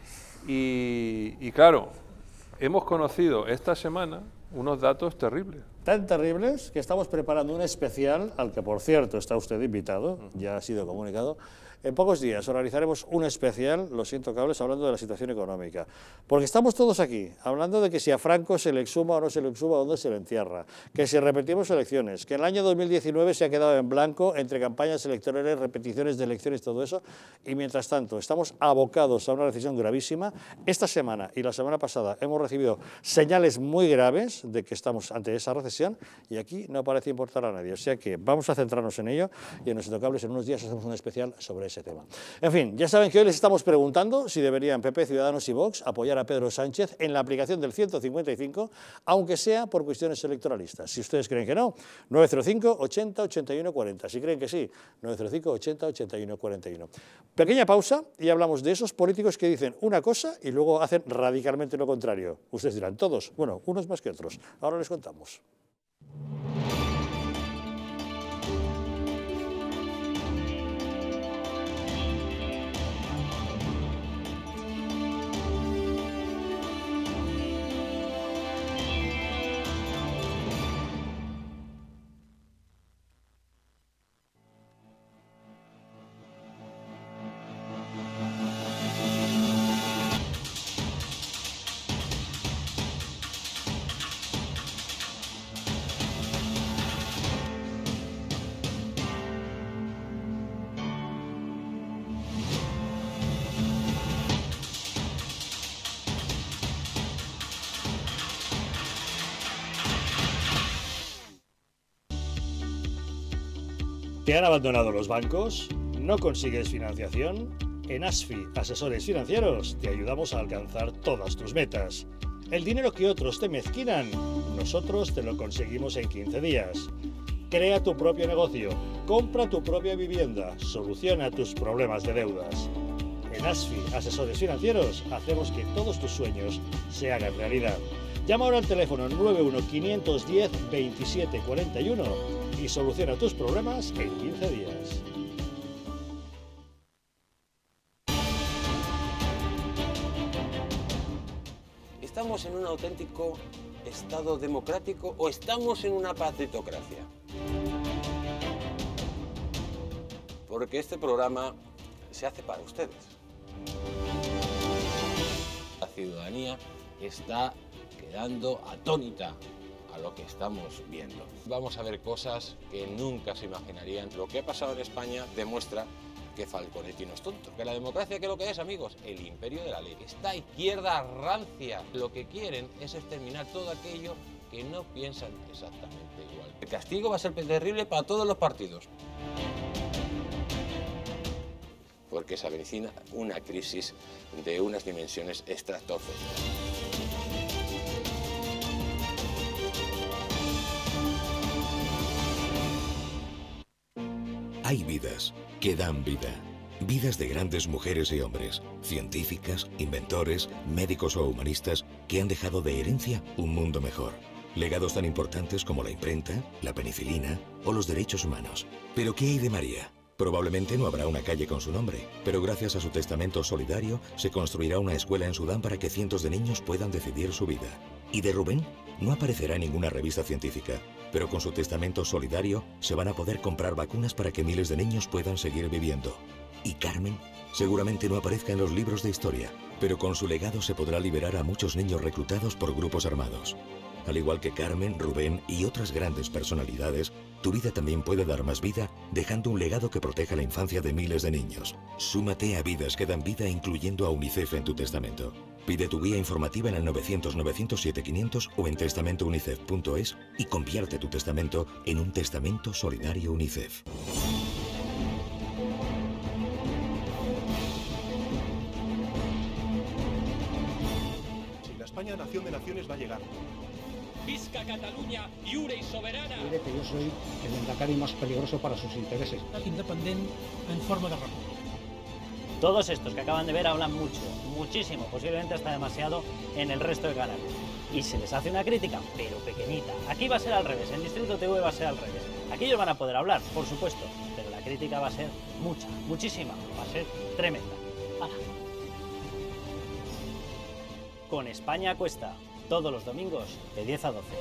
Y, y claro, hemos conocido esta semana unos datos terribles. Tan terribles que estamos preparando un especial, al que por cierto está usted invitado, ya ha sido comunicado. En pocos días organizaremos un especial, lo siento cables, hablando de la situación económica. Porque estamos todos aquí, hablando de que si a Franco se le exhuma o no se le exhuma, dónde se le entierra. Que si repetimos elecciones, que en el año dos mil diecinueve se ha quedado en blanco entre campañas electorales, repeticiones de elecciones, todo eso. Y mientras tanto, estamos abocados a una recesión gravísima. Esta semana y la semana pasada hemos recibido señales muy graves de que estamos ante esa recesión. sean, y aquí no parece importar a nadie. O sea que vamos a centrarnos en ello y en Los Intocables en unos días hacemos un especial sobre ese tema. En fin, ya saben que hoy les estamos preguntando si deberían P P, Ciudadanos y Vox apoyar a Pedro Sánchez en la aplicación del ciento cincuenta y cinco, aunque sea por cuestiones electoralistas. Si ustedes creen que no, nueve cero cinco, ochenta, ochenta y uno, cuarenta. Si creen que sí, nueve cero cinco, ochenta, ochenta y uno, cuarenta y uno. Pequeña pausa y hablamos de esos políticos que dicen una cosa y luego hacen radicalmente lo contrario. Ustedes dirán, todos, bueno, unos más que otros. Ahora les contamos. ¿Te han abandonado los bancos? ¿No consigues financiación? En ASFI, Asesores Financieros, te ayudamos a alcanzar todas tus metas. El dinero que otros te mezquinan, nosotros te lo conseguimos en quince días. Crea tu propio negocio, compra tu propia vivienda, soluciona tus problemas de deudas. En ASFI, Asesores Financieros, hacemos que todos tus sueños se hagan realidad. Llama ahora al teléfono nueve uno, cinco uno cero, veintisiete cuarenta y uno y soluciona tus problemas en quince días. ¿Estamos en un auténtico Estado democrático o estamos en una partitocracia? Porque este programa se hace para ustedes. La ciudadanía está quedando atónita a lo que estamos viendo. Vamos a ver cosas que nunca se imaginarían. Lo que ha pasado en España demuestra que Falconetti no es tonto. Que la democracia, ¿qué es lo que es, amigos? El imperio de la ley. Esta izquierda rancia lo que quieren es exterminar todo aquello que no piensan exactamente igual. El castigo va a ser terrible para todos los partidos. Porque se avecina una crisis de unas dimensiones estratosféricas. Hay vidas que dan vida. Vidas de grandes mujeres y hombres, científicas, inventores, médicos o humanistas que han dejado de herencia un mundo mejor. Legados tan importantes como la imprenta, la penicilina o los derechos humanos. ¿Pero qué hay de María? Probablemente no habrá una calle con su nombre, pero gracias a su testamento solidario se construirá una escuela en Sudán para que cientos de niños puedan decidir su vida. ¿Y de Rubén? No aparecerá en ninguna revista científica, pero con su testamento solidario se van a poder comprar vacunas para que miles de niños puedan seguir viviendo. ¿Y Carmen? Seguramente no aparezca en los libros de historia, pero con su legado se podrá liberar a muchos niños reclutados por grupos armados. Al igual que Carmen, Rubén y otras grandes personalidades, tu vida también puede dar más vida dejando un legado que proteja la infancia de miles de niños. Súmate a Vidas que dan vida incluyendo a UNICEF en tu testamento. Pide tu guía informativa en el novecientos, novecientos siete, quinientos o en testamento unicef punto es y convierte tu testamento en un testamento solidario UNICEF. Si la España nación de naciones va a llegar. Visca Catalunya, lliure i soberana. Diré que yo soy el endacari más peligroso para sus intereses. Independiente en forma de república. Todos estos que acaban de ver hablan mucho, muchísimo, posiblemente hasta demasiado en el resto de canales. Y se les hace una crítica, pero pequeñita. Aquí va a ser al revés, en Distrito T V va a ser al revés. Aquí ellos van a poder hablar, por supuesto, pero la crítica va a ser mucha, muchísima, va a ser tremenda. ¡Hala! Con España Cuesta, todos los domingos de diez a doce.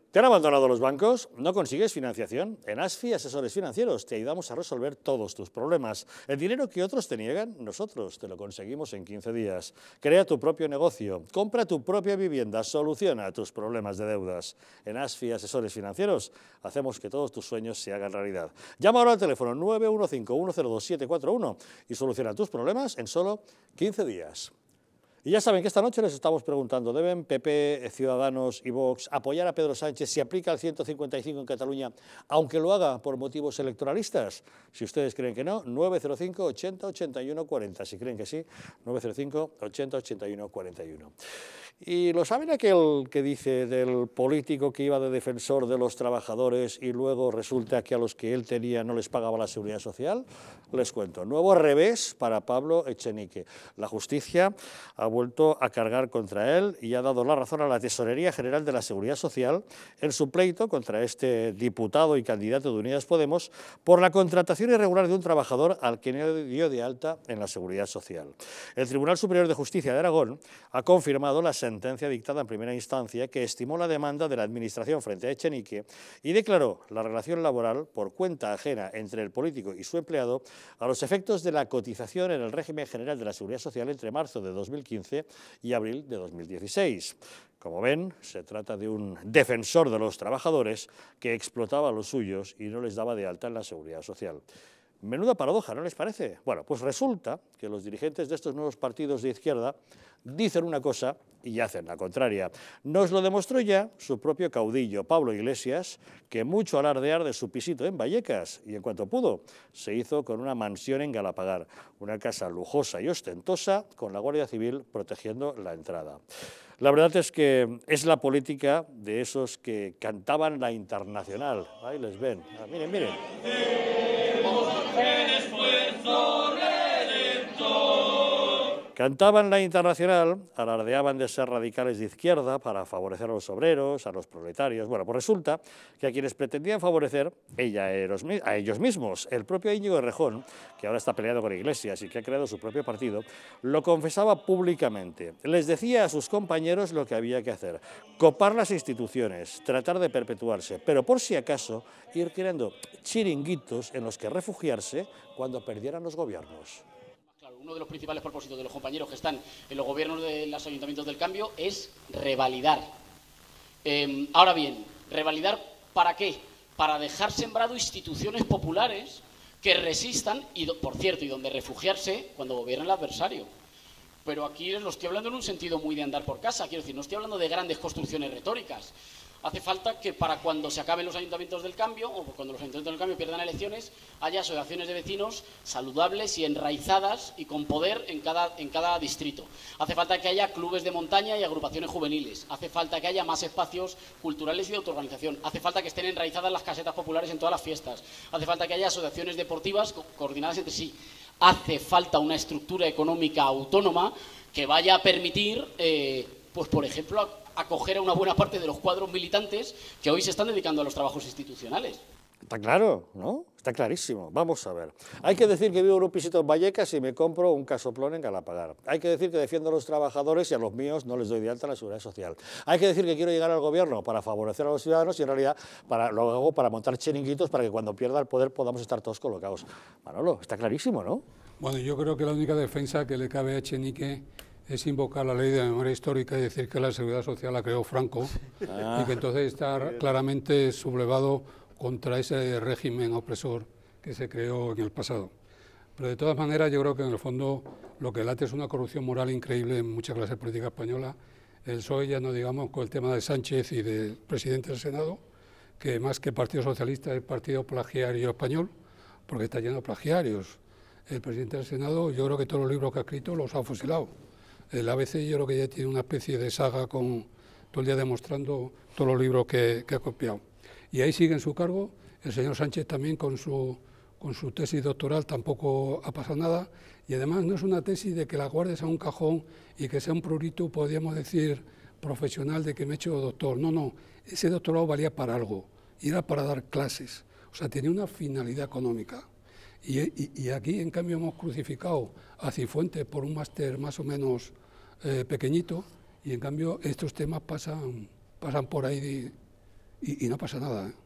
¿Te han abandonado los bancos? ¿No consigues financiación? En ASFI Asesores Financieros te ayudamos a resolver todos tus problemas. El dinero que otros te niegan, nosotros te lo conseguimos en quince días. Crea tu propio negocio, compra tu propia vivienda, soluciona tus problemas de deudas. En ASFI Asesores Financieros hacemos que todos tus sueños se hagan realidad. Llama ahora al teléfono nueve uno cinco, uno cero dos, siete cuatro uno y soluciona tus problemas en solo quince días. Y ya saben que esta noche les estamos preguntando, ¿deben P P, Ciudadanos y Vox apoyar a Pedro Sánchez si aplica el ciento cincuenta y cinco en Cataluña, aunque lo haga por motivos electoralistas? Si ustedes creen que no, nueve cero cinco, ochenta, ochenta y uno, cuarenta. Si creen que sí, nueve cero cinco, ochenta, ochenta y uno, cuarenta y uno. Y lo saben aquel que dice del político que iba de defensor de los trabajadores y luego resulta que a los que él tenía no les pagaba la seguridad social. Les cuento, nuevo revés para Pablo Echenique. La justicia ha vuelto a cargar contra él y ha dado la razón a la Tesorería General de la Seguridad Social en su pleito contra este diputado y candidato de Unidas Podemos por la contratación irregular de un trabajador al que no dio de alta en la Seguridad Social. El Tribunal Superior de Justicia de Aragón ha confirmado la sentencia dictada en primera instancia que estimó la demanda de la Administración frente a Echenique y declaró la relación laboral por cuenta ajena entre el político y su empleado a los efectos de la cotización en el régimen general de la Seguridad Social entre marzo de dos mil quince y abril de dos mil dieciséis. Como ven, se trata de un defensor de los trabajadores que explotaba a los suyos y no les daba de alta en la Seguridad Social. Menuda paradoja, ¿no les parece? Bueno, pues resulta que los dirigentes de estos nuevos partidos de izquierda dicen una cosa y hacen la contraria. Nos lo demostró ya su propio caudillo, Pablo Iglesias, que mucho alardear de su pisito en Vallecas y en cuanto pudo, se hizo con una mansión en Galapagar, una casa lujosa y ostentosa con la Guardia Civil protegiendo la entrada. La verdad es que es la política de esos que cantaban la Internacional. Ahí les ven. Ah, miren, miren. Cantaban la Internacional, alardeaban de ser radicales de izquierda para favorecer a los obreros, a los proletarios. Bueno, pues resulta que a quienes pretendían favorecer, ella, a ellos mismos, el propio Íñigo Errejón, que ahora está peleado con Iglesias y que ha creado su propio partido, lo confesaba públicamente. Les decía a sus compañeros lo que había que hacer: copar las instituciones, tratar de perpetuarse, pero por si acaso ir creando chiringuitos en los que refugiarse cuando perdieran los gobiernos. Uno de los principales propósitos de los compañeros que están en los gobiernos de los ayuntamientos del cambio es revalidar. Eh, ahora bien, ¿revalidar para qué? Para dejar sembrado instituciones populares que resistan, y por cierto, y donde refugiarse cuando gobierna el adversario. Pero aquí lo estoy hablando en un sentido muy de andar por casa, quiero decir, no estoy hablando de grandes construcciones retóricas. Hace falta que para cuando se acaben los ayuntamientos del cambio, o cuando los ayuntamientos del cambio pierdan elecciones, haya asociaciones de vecinos saludables y enraizadas y con poder en cada, en cada distrito. Hace falta que haya clubes de montaña y agrupaciones juveniles. Hace falta que haya más espacios culturales y de autoorganización. Hace falta que estén enraizadas las casetas populares en todas las fiestas. Hace falta que haya asociaciones deportivas co- coordinadas entre sí. Hace falta una estructura económica autónoma que vaya a permitir, eh, pues por ejemplo, a acoger a una buena parte de los cuadros militantes que hoy se están dedicando a los trabajos institucionales. Está claro, ¿no? Está clarísimo. Vamos a ver. Hay que decir que vivo en un pisito en Vallecas y me compro un casoplón en Galapagar. Hay que decir que defiendo a los trabajadores y a los míos no les doy de alta la seguridad social. Hay que decir que quiero llegar al gobierno para favorecer a los ciudadanos y en realidad para, lo hago para montar chiringuitos para que cuando pierda el poder podamos estar todos colocados. Manolo, está clarísimo, ¿no? Bueno, yo creo que la única defensa que le cabe a Echenique es invocar la ley de memoria histórica y decir que la seguridad social la creó Franco ah. y que entonces está claramente sublevado contra ese régimen opresor que se creó en el pasado. Pero de todas maneras yo creo que en el fondo lo que late es una corrupción moral increíble en mucha clase política española. El P S O E, ya no digamos con el tema de Sánchez y del presidente del Senado, que más que Partido Socialista es Partido Plagiario Español, porque está lleno de plagiarios. El presidente del Senado, yo creo que todos los libros que ha escrito los ha fusilado. El A B C yo creo que ya tiene una especie de saga con todo el día demostrando todos los libros que, que ha copiado. Y ahí sigue en su cargo. El señor Sánchez también con su, con su tesis doctoral tampoco ha pasado nada. Y además no es una tesis de que la guardes a un cajón y que sea un prurito, podríamos decir, profesional de que me he hecho doctor. No, no, ese doctorado valía para algo y era para dar clases. O sea, tenía una finalidad económica. Y, y, y aquí, en cambio, hemos crucificado a Cifuentes por un máster más o menos eh, pequeñito, y en cambio estos temas pasan, pasan por ahí de, y, y no pasa nada, ¿eh?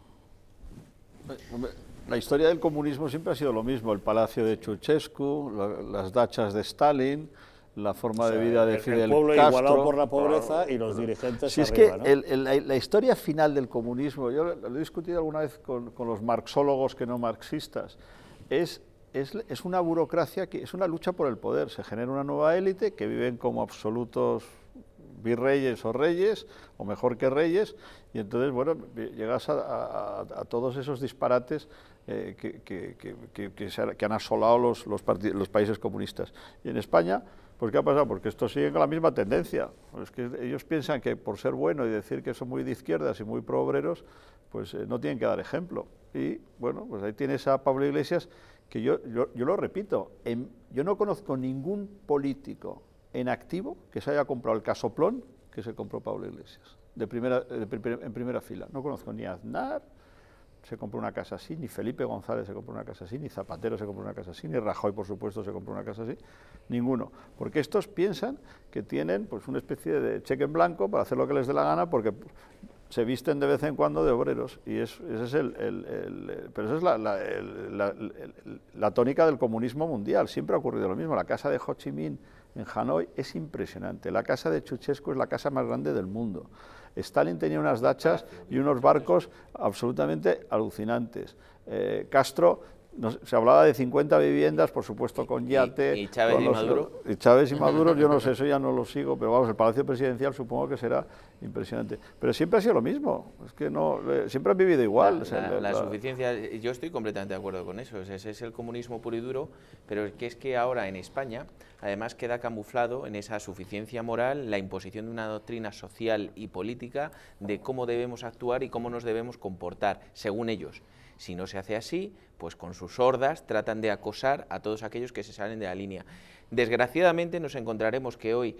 La historia del comunismo siempre ha sido lo mismo, el palacio de Ceausescu, la, las dachas de Stalin, la forma o sea, de vida de el, Fidel el pueblo Castro. Igualado por la pobreza y los dirigentes Si es arriba, que ¿no? el, el, la, la historia final del comunismo, yo lo he discutido alguna vez con, con los marxólogos que no marxistas, es, es, es una burocracia, que es una lucha por el poder. Se genera una nueva élite que viven como absolutos virreyes o reyes, o mejor que reyes, y entonces, bueno, llegas a, a, a todos esos disparates eh, que, que, que, que, que, se, que han asolado los, los, los países comunistas. Y en España, pues ¿qué ha pasado? Porque estos siguen con la misma tendencia. Es que ellos piensan que por ser bueno y decir que son muy de izquierdas y muy pro-obreros, pues eh, no tienen que dar ejemplo. Y, bueno, pues ahí tienes a Pablo Iglesias, que yo, yo, yo lo repito, en, yo no conozco ningún político en activo que se haya comprado el casoplón que se compró Pablo Iglesias, de primera, de, en primera fila. No conozco ni a Aznar, se compró una casa así, ni Felipe González se compró una casa así, ni Zapatero se compró una casa así, ni Rajoy, por supuesto, se compró una casa así, ninguno. Porque estos piensan que tienen pues una especie de cheque en blanco para hacer lo que les dé la gana, porque se visten de vez en cuando de obreros, y es, ese es el, el, el, pero esa es la, la, el, la, el, la tónica del comunismo mundial. Siempre ha ocurrido lo mismo. La casa de Ho Chi Minh en Hanoi es impresionante. La casa de Ceausescu es la casa más grande del mundo. Stalin tenía unas dachas y unos barcos absolutamente alucinantes. Eh, Castro, no, se hablaba de cincuenta viviendas, por supuesto con yate. ¿Y, y Chávez con y los, Maduro? Y Chávez y Maduro, yo no sé, eso ya no lo sigo, pero vamos, el Palacio Presidencial supongo que será impresionante. Pero siempre ha sido lo mismo, es que no, siempre han vivido igual. La, o sea, la, la, la suficiencia, yo estoy completamente de acuerdo con eso, ese es el comunismo puro y duro, pero es que es que ahora en España, además queda camuflado en esa suficiencia moral la imposición de una doctrina social y política de cómo debemos actuar y cómo nos debemos comportar, según ellos. Si no se hace así, pues con sus hordas tratan de acosar a todos aquellos que se salen de la línea. Desgraciadamente nos encontraremos que hoy,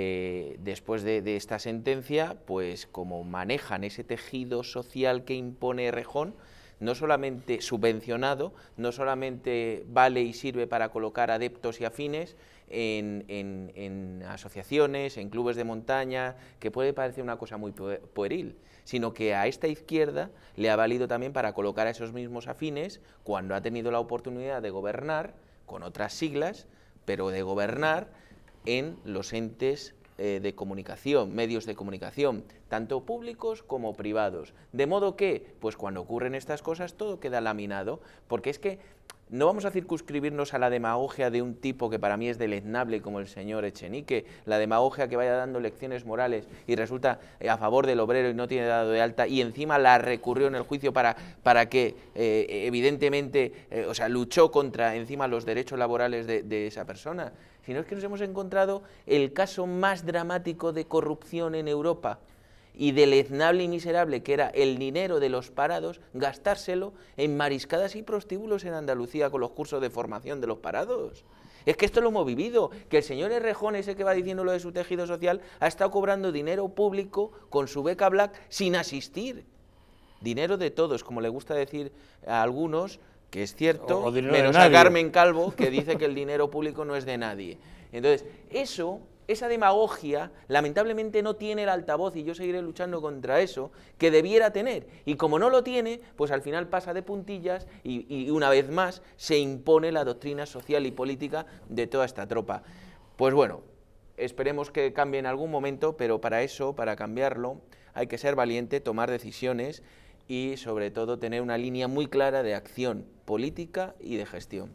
eh, después de, de esta sentencia, pues como manejan ese tejido social que impone Rejón, no solamente subvencionado, no solamente vale y sirve para colocar adeptos y afines en, en, en asociaciones, en clubes de montaña, que puede parecer una cosa muy pueril, sino que a esta izquierda le ha valido también para colocar a esos mismos afines cuando ha tenido la oportunidad de gobernar, con otras siglas, pero de gobernar en los entes eh, de comunicación, medios de comunicación, tanto públicos como privados. De modo que, pues cuando ocurren estas cosas, todo queda laminado, porque es que no vamos a circunscribirnos a la demagogia de un tipo que para mí es deleznable como el señor Echenique, la demagogia que vaya dando lecciones morales y resulta a favor del obrero y no tiene dado de alta y encima la recurrió en el juicio para, para que eh, evidentemente, eh, o sea, luchó contra encima los derechos laborales de, de esa persona, sino es que nos hemos encontrado el caso más dramático de corrupción en Europa y deleznable y miserable que era el dinero de los parados, gastárselo en mariscadas y prostíbulos en Andalucía con los cursos de formación de los parados. Es que esto lo hemos vivido, que el señor Errejón, ese que va diciendo lo de su tejido social, ha estado cobrando dinero público con su beca Black sin asistir. Dinero de todos, como le gusta decir a algunos, que es cierto, o menos a Carmen Calvo, que dice que el dinero público no es de nadie. Entonces, eso... Esa demagogia, lamentablemente, no tiene el altavoz, y yo seguiré luchando contra eso, que debiera tener. Y como no lo tiene, pues al final pasa de puntillas y, y una vez más se impone la doctrina social y política de toda esta tropa. Pues bueno, esperemos que cambie en algún momento, pero para eso, para cambiarlo, hay que ser valiente, tomar decisiones y, sobre todo, tener una línea muy clara de acción política y de gestión.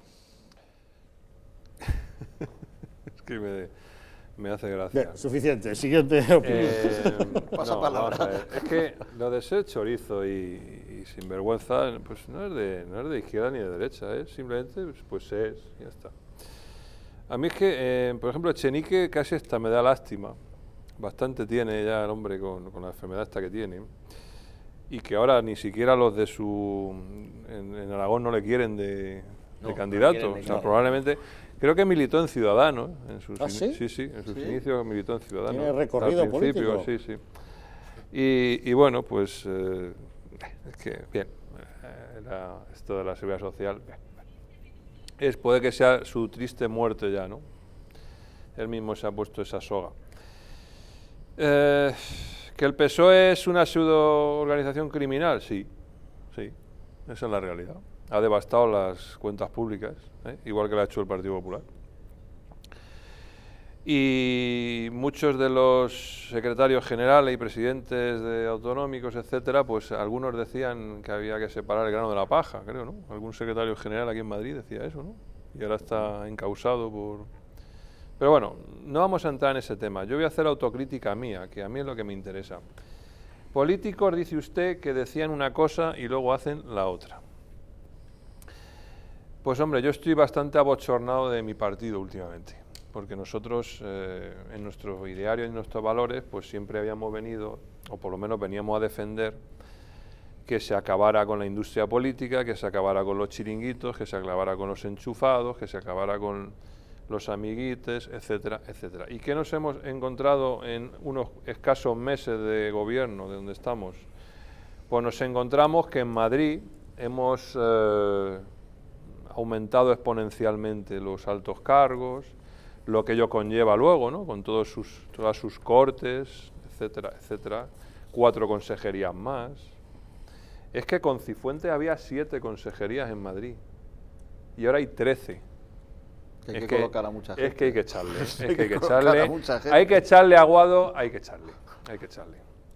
Es que me... Me hace gracia. Bien, suficiente. Siguiente opinión. Eh, Pasa no, palabra. Es que lo de ser chorizo y, y sinvergüenza, pues no es, de, no es de izquierda ni de derecha, ¿eh? Simplemente pues, pues es, y ya está. A mí es que, eh, por ejemplo, Echenique casi hasta me da lástima. Bastante tiene ya el hombre con, con la enfermedad esta que tiene. Y que ahora ni siquiera los de su... En, en Aragón no le quieren de, no, de candidato. No o sea, claro. Probablemente... Creo que militó en Ciudadanos, en sus ¿Ah, sí? sí, sí, en sus ¿Sí? inicios militó en Ciudadanos. Tiene recorrido al principio, político. Sí, sí. Y, y bueno, pues eh, es que bien, eh, era esto de la seguridad social, bien, es puede que sea su triste muerte ya, ¿no? Él mismo se ha puesto esa soga. Eh, ¿Que el P S O E es una pseudo-organización criminal? Sí, sí, esa es la realidad. Ha devastado las cuentas públicas, ¿eh? igual que lo ha hecho el Partido Popular. Y muchos de los secretarios generales y presidentes de autonómicos, etcétera, pues algunos decían que había que separar el grano de la paja, creo, ¿no? Algún secretario general aquí en Madrid decía eso, ¿no? Y ahora está encausado por... Pero bueno, no vamos a entrar en ese tema. Yo voy a hacer autocrítica mía, que a mí es lo que me interesa. Políticos, dice usted, que decían una cosa y luego hacen la otra. Pues hombre, yo estoy bastante abochornado de mi partido últimamente, porque nosotros eh, en nuestro ideario y en nuestros valores pues siempre habíamos venido, o por lo menos veníamos a defender que se acabara con la industria política, que se acabara con los chiringuitos, que se acabara con los enchufados, que se acabara con los amiguites, etcétera, etcétera. ¿Y qué nos hemos encontrado en unos escasos meses de gobierno de donde estamos? Pues nos encontramos que en Madrid hemos eh, aumentado exponencialmente los altos cargos, lo que ello conlleva luego, ¿no? Con todos sus, todas sus cortes, etcétera, etcétera, cuatro consejerías más. Es que con Cifuentes había siete consejerías en Madrid y ahora hay trece. Que hay es que, que colocar a mucha gente. Es que hay que echarle, es hay que hay que colocar echarle, a mucha gente. hay que echarle aguado, hay que echarle, hay que echarle.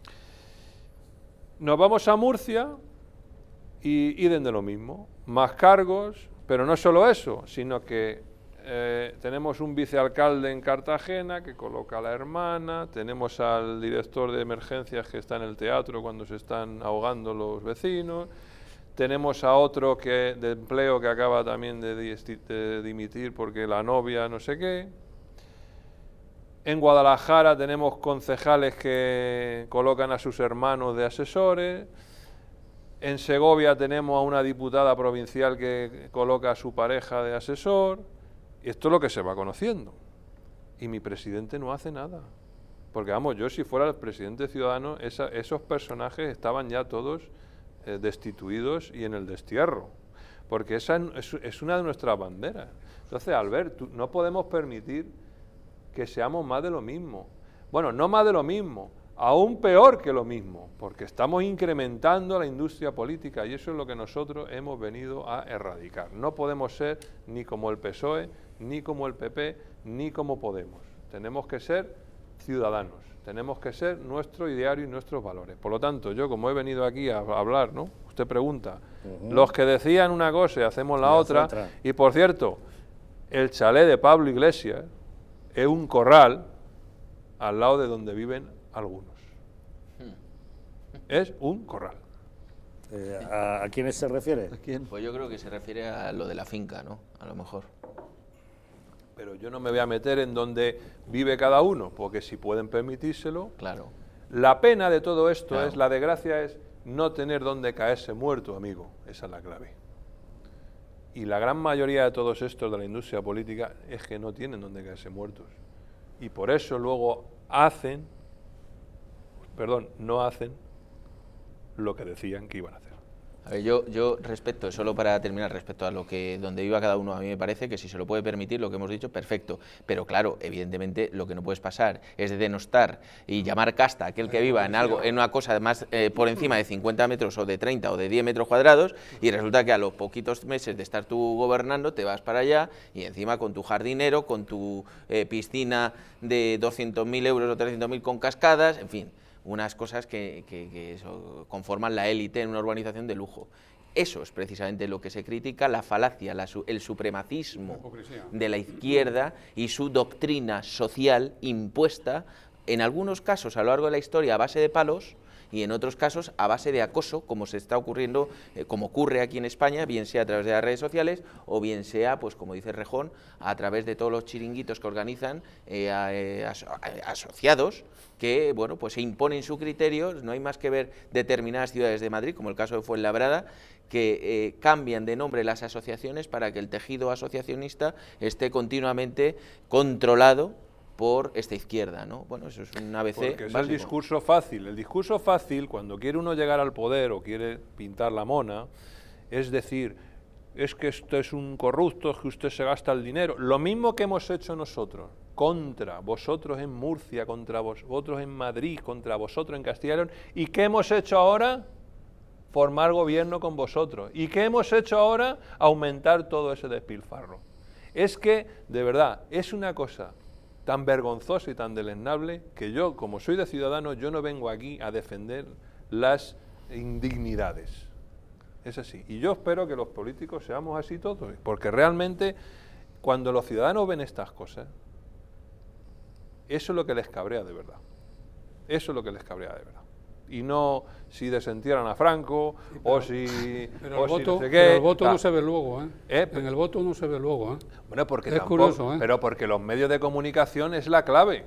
Nos vamos a Murcia y idem de lo mismo, más cargos, pero no solo eso, sino que eh, tenemos un vicealcalde en Cartagena que coloca a la hermana, tenemos al director de emergencias que está en el teatro cuando se están ahogando los vecinos, tenemos a otro que, de empleo que acaba también de, de dimitir porque la novia no sé qué. En Guadalajara tenemos concejales que colocan a sus hermanos de asesores. En Segovia tenemos a una diputada provincial que coloca a su pareja de asesor. Y esto es lo que se va conociendo. Y mi presidente no hace nada. Porque vamos, yo si fuera el presidente ciudadano, esa, esos personajes estaban ya todos eh, destituidos y en el destierro. Porque esa es, es una de nuestras banderas. Entonces, Albert, tú, no podemos permitir que seamos más de lo mismo. Bueno, no más de lo mismo, aún peor que lo mismo, porque estamos incrementando la industria política y eso es lo que nosotros hemos venido a erradicar. No podemos ser ni como el P S O E, ni como el P P, ni como Podemos. Tenemos que ser ciudadanos, tenemos que ser nuestro ideario y nuestros valores. Por lo tanto, yo como he venido aquí a hablar, ¿no? Usted pregunta, uh-huh. Los que decían una cosa y hacemos la y otra, otra, y por cierto, el chalet de Pablo Iglesias es un corral al lado de donde viven algunos. Es un corral. Eh, ¿a, ¿A quiénes se refiere? ¿A quién? Pues yo creo que se refiere a lo de la finca, ¿no? A lo mejor. Pero yo no me voy a meter en donde vive cada uno, porque si pueden permitírselo... Claro. La pena de todo esto claro. es, la desgracia es no tener donde caerse muerto, amigo. Esa es la clave. Y la gran mayoría de todos estos de la industria política es que no tienen donde caerse muertos. Y por eso luego hacen, perdón, no hacen lo que decían que iban a hacer. A ver, yo, yo respecto, solo para terminar, respecto a lo que donde viva cada uno, a mí me parece que si se lo puede permitir, lo que hemos dicho, perfecto. Pero claro, evidentemente lo que no puedes pasar es de denostar y llamar casta a aquel que viva en algo, en una cosa más eh, por encima de cincuenta metros o de treinta o de diez metros cuadrados, y resulta que a los poquitos meses de estar tú gobernando te vas para allá y encima con tu jardinero, con tu eh, piscina de doscientos mil euros o trescientos mil con cascadas, en fin, unas cosas que, que, que eso, conforman la élite en una urbanización de lujo. Eso es precisamente lo que se critica, la falacia, la, el supremacismo de la izquierda y su doctrina social impuesta, en algunos casos a lo largo de la historia a base de palos, y en otros casos a base de acoso, como se está ocurriendo, eh, como ocurre aquí en España, bien sea a través de las redes sociales, o bien sea, pues como dice Rejón, a través de todos los chiringuitos que organizan eh, a, eh, aso a, asociados, que bueno, pues se imponen su criterio. No hay más que ver determinadas ciudades de Madrid, como el caso de Fuenlabrada, que eh, cambian de nombre las asociaciones para que el tejido asociacionista esté continuamente controlado por esta izquierda, ¿no? Bueno, eso es un A B C Porque es básico. el discurso fácil. El discurso fácil, cuando quiere uno llegar al poder o quiere pintar la mona, es decir, es que esto es un corrupto, es que usted se gasta el dinero. Lo mismo que hemos hecho nosotros. contra vosotros en Murcia, contra vosotros en Madrid, contra vosotros en Castilla y León. ¿Y qué hemos hecho ahora? Formar gobierno con vosotros. ¿Y qué hemos hecho ahora? Aumentar todo ese despilfarro. Es que, de verdad, es una cosa tan vergonzosa y tan deleznable que yo, como soy de Ciudadanos, yo no vengo aquí a defender las indignidades. Es así. Y yo espero que los políticos seamos así todos, porque realmente, cuando los ciudadanos ven estas cosas, eso es lo que les cabrea de verdad. Eso es lo que les cabrea de verdad. Y no si desentierran a Franco, sí, pero, o si... Pero o el si voto, no sé qué. pero el voto ah. no se ve luego, ¿eh? ¿Eh? En el voto no se ve luego, ¿eh? Bueno, porque es tampoco, curioso, ¿eh? Pero porque los medios de comunicación es la clave.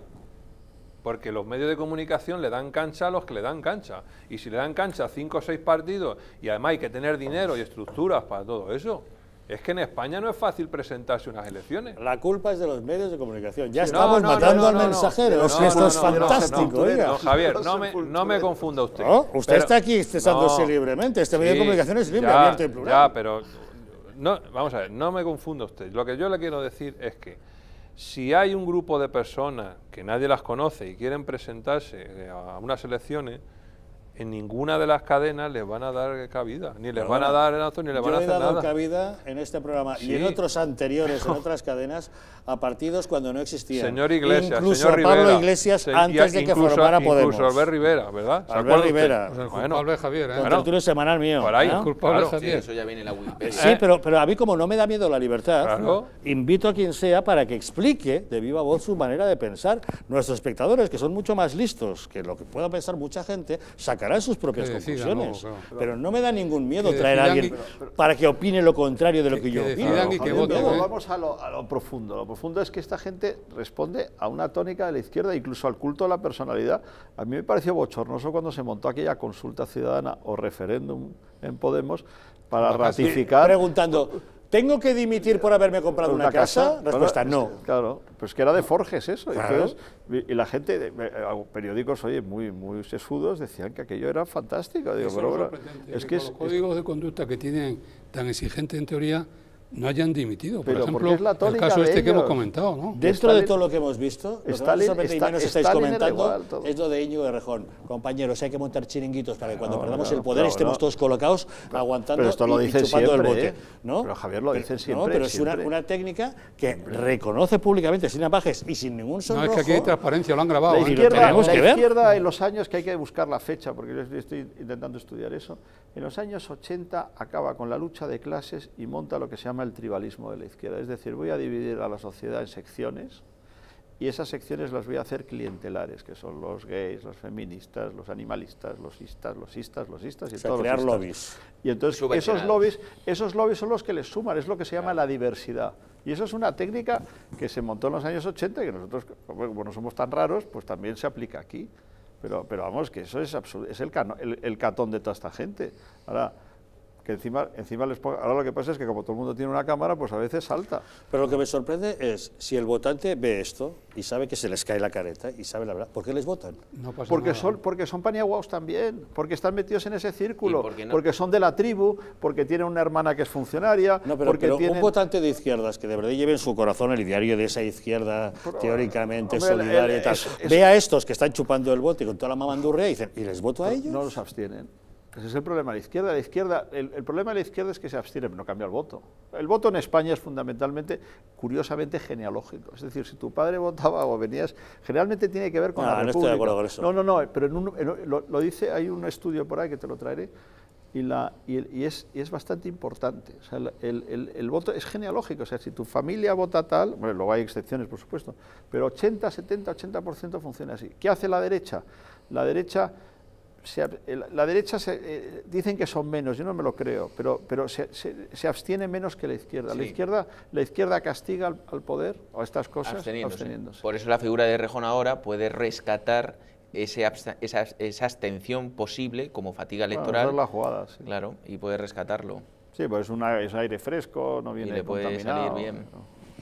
Porque los medios de comunicación le dan cancha a los que le dan cancha. Y si le dan cancha a cinco o seis partidos, y además hay que tener dinero y estructuras para todo eso, es que en España no es fácil presentarse unas elecciones. La culpa es de los medios de comunicación. Ya Sí, estamos no, no, matando no, al no, no, mensajero. no, Es que no, esto no, es no, fantástico. no, oiga. no, Javier, no me, no me confunda usted. ¿No? Usted Pero, está aquí expresándose no, libremente. Este medio sí, de comunicación es libre, ya, abierto y plural. Ya, pero no, vamos a ver, no me confunda usted. Lo que yo le quiero decir es que si hay un grupo de personas que nadie las conoce y quieren presentarse a unas elecciones, en ninguna de las cadenas les van a dar cabida, ni les Pero van bueno, a dar el ni les van a hacer Yo he dado nada. cabida en este programa Sí. y en otros anteriores, en otras cadenas, a partidos cuando no existían. Señor Iglesias, incluso señor a Pablo Rivera, Iglesias se, antes de que incluso, formara Podemos. Incluso Albert Rivera, ¿verdad? ¿Se Albert acuerda Rivera. usted? Pues el Bueno, culpable es Javier, ¿eh? Con Bueno, tertulio semanal mío. por ahí, ¿no? El culpable claro. es Javier. Sí, eso ya viene en la Wikipedia. Sí, ¿Eh? pero, pero a mí como no me da miedo la libertad, Claro. invito a quien sea para que explique de viva voz su manera de pensar. Nuestros espectadores, que son mucho más listos que lo que pueda pensar mucha gente, sacarán sus propias Que decidan, conclusiones. no, claro. Pero no me da ningún miedo Que traer a decidan alguien y- pero- pero- para que opine lo contrario de lo que, que yo opino. decidan y que Javier, voten, pero ¿eh? Vamos a lo, a lo profundo. Lo profundo es que esta gente responde a una tónica de la izquierda, incluso al culto de la personalidad. A mí me pareció bochornoso cuando se montó aquella consulta ciudadana o referéndum en Podemos para ratificar... Preguntando, ¿tengo que dimitir por haberme comprado una, casa? Respuesta, Claro, no. Claro, pues que era de Forges eso. Claro. Entonces, y la gente, eh, periódicos, oye, muy, muy sesudos, decían que aquello era fantástico. Digo, Eso pero, es bueno, sorprendente, es que que con es, los códigos de conducta que tienen tan exigente en teoría no hayan dimitido. Por Pero ejemplo, porque es la el tónica caso de este que hemos ellos. comentado, ¿no? Dentro de Stalin- todo lo que hemos visto, lo que más Stalin- nos sorprende y Sta- menos estáis Stalin era comentando igual, todo. es lo de Íñigo Errejón. Compañeros, hay que montar chiringuitos para que cuando No, perdamos no, el poder no, estemos no. todos colocados aguantando pero esto lo y, y dicen chupando siempre, el bote. ¿eh? ¿no? Pero, Javier, lo dicen siempre, No, pero es una, siempre. una técnica que reconoce públicamente, sin apajes y sin ningún No, sonrojo. es que aquí hay transparencia, lo han grabado. La ¿eh? izquierda, tenemos la que ver. izquierda en los años, que hay que buscar la fecha, porque yo estoy intentando estudiar eso, en los años ochenta acaba con la lucha de clases y monta lo que se llama el tribalismo de la izquierda. Es decir, voy a dividir a la sociedad en secciones y esas secciones las voy a hacer clientelares, que son los gays, los feministas, los animalistas, los istas, los istas, los istas y O sea, todos crear los istas. lobbies. Y entonces esos Subvencionados. lobbies, esos lobbies son los que les suman, es lo que se llama la diversidad. Y eso es una técnica que se montó en los años ochenta y que nosotros, como no somos tan raros, pues también se aplica aquí. Pero, pero vamos, que eso es, absurdo, es el, cano, el, el catón de toda esta gente. Ahora, que encima, encima les ponga, ahora lo que pasa es que como todo el mundo tiene una cámara, pues a veces salta. Pero lo que me sorprende es, si el votante ve esto y sabe que se les cae la careta y sabe la verdad, ¿por qué les votan? No pasa Porque nada. son, porque son paniaguaos también, porque están metidos en ese círculo, ¿Y por qué no? porque son de la tribu, porque tienen una hermana que es funcionaria, No, pero, porque pero tienen... un votante de izquierdas que de verdad lleve en su corazón el ideario de esa izquierda teóricamente hombre, el- solidaria el- y tal, es- es- ve a estos que están chupando el bote con toda la mamandurria y dicen, ¿y les voto a ellos? No los abstienen. Ese es el problema de la izquierda. La izquierda el, el problema de la izquierda es que se abstienen, no cambia el voto. El voto en España es fundamentalmente, curiosamente, genealógico. Es decir, si tu padre votaba o venías, generalmente tiene que ver con No, la no República. estoy de acuerdo con eso. No, no, no, pero en un- en- lo, lo dice, hay un estudio por ahí que te lo traeré, y, la, y, el- y es, y es bastante importante. O sea, el, el- el- el voto es genealógico, o sea, si tu familia vota tal, bueno, luego hay excepciones, por supuesto, pero ochenta, setenta, ochenta por ciento funciona así. ¿Qué hace la derecha? La derecha... Se, la derecha se, eh, dicen que son menos, yo no me lo creo, pero, pero se, se, se abstiene menos que la izquierda. Sí. La izquierda, la izquierda castiga al, al poder o a estas cosas Absteniéndose. absteniéndose. Por eso la figura de Rejón ahora puede rescatar ese absta- esa, esa abstención posible como fatiga Bueno, electoral. esa es la jugada, sí. Claro, y puede rescatarlo. Sí, pues es, una, es aire fresco, no viene le puede contaminado. salir bien.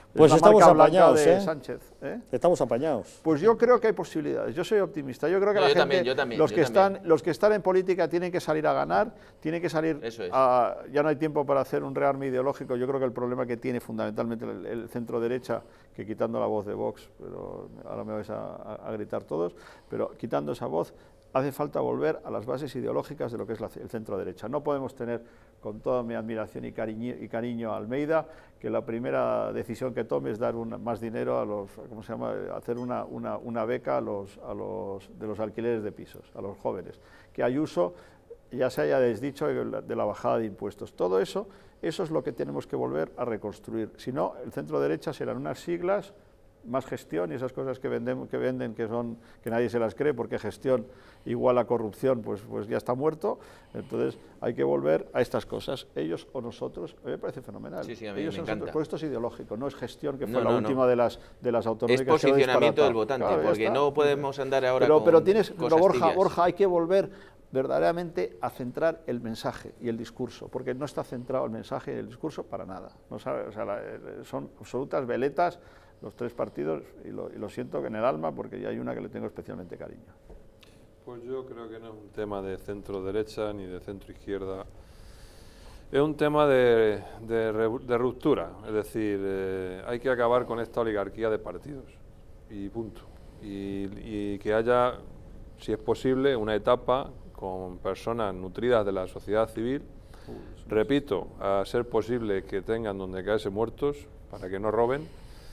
Pues estamos apañados, de ¿eh? Sánchez, ¿eh? Estamos apañados. Pues yo creo que hay posibilidades. Yo soy optimista. Yo creo que no, la yo gente, también, yo también, los yo que también. están, los que están en política tienen que salir a ganar, tienen que salir. Eso es. A, ya no hay tiempo para hacer un rearme ideológico. Yo creo que el problema que tiene fundamentalmente el, el centro derecha, que quitando la voz de Vox, pero ahora me vais a, a, a gritar todos, pero quitando esa voz, hace falta volver a las bases ideológicas de lo que es la, el centro derecha. No podemos tener, con toda mi admiración y cariño, y cariño a Almeida, que la primera decisión que tome es dar una, más dinero a los, ¿cómo se llama?, hacer una, una, una beca a los, a los, de los alquileres de pisos, a los jóvenes. Que Ayuso ya se haya desdicho de la bajada de impuestos. Todo eso, eso es lo que tenemos que volver a reconstruir. Si no, el centro derecha serán unas siglas, más gestión y esas cosas que venden, que venden que son que nadie se las cree, porque gestión igual a corrupción, pues, pues ya está muerto. Entonces hay que volver a estas cosas, ellos o nosotros. A mí me parece fenomenal. Sí, sí, a mí ellos me nosotros, encanta. Pues esto es ideológico, no es gestión, que fue no, la no, última no. de las de las autonómicas. Es posicionamiento del votante, claro, porque no podemos andar ahora pero, con pero tienes, pero Borja, tibias. Borja, hay que volver verdaderamente a centrar el mensaje y el discurso, porque no está centrado el mensaje y el discurso para nada. No sabe, o sea, la, son absolutas veletas los tres partidos, y lo, y lo siento en el alma, porque ya hay una que le tengo especialmente cariño. Pues yo creo que no es un tema de centro-derecha ni de centro-izquierda, es un tema de, de, de ruptura, es decir, eh, hay que acabar con esta oligarquía de partidos, y punto. Y, y que haya, si es posible, una etapa con personas nutridas de la sociedad civil, repito, a ser posible que tengan donde caerse muertos, para que no roben,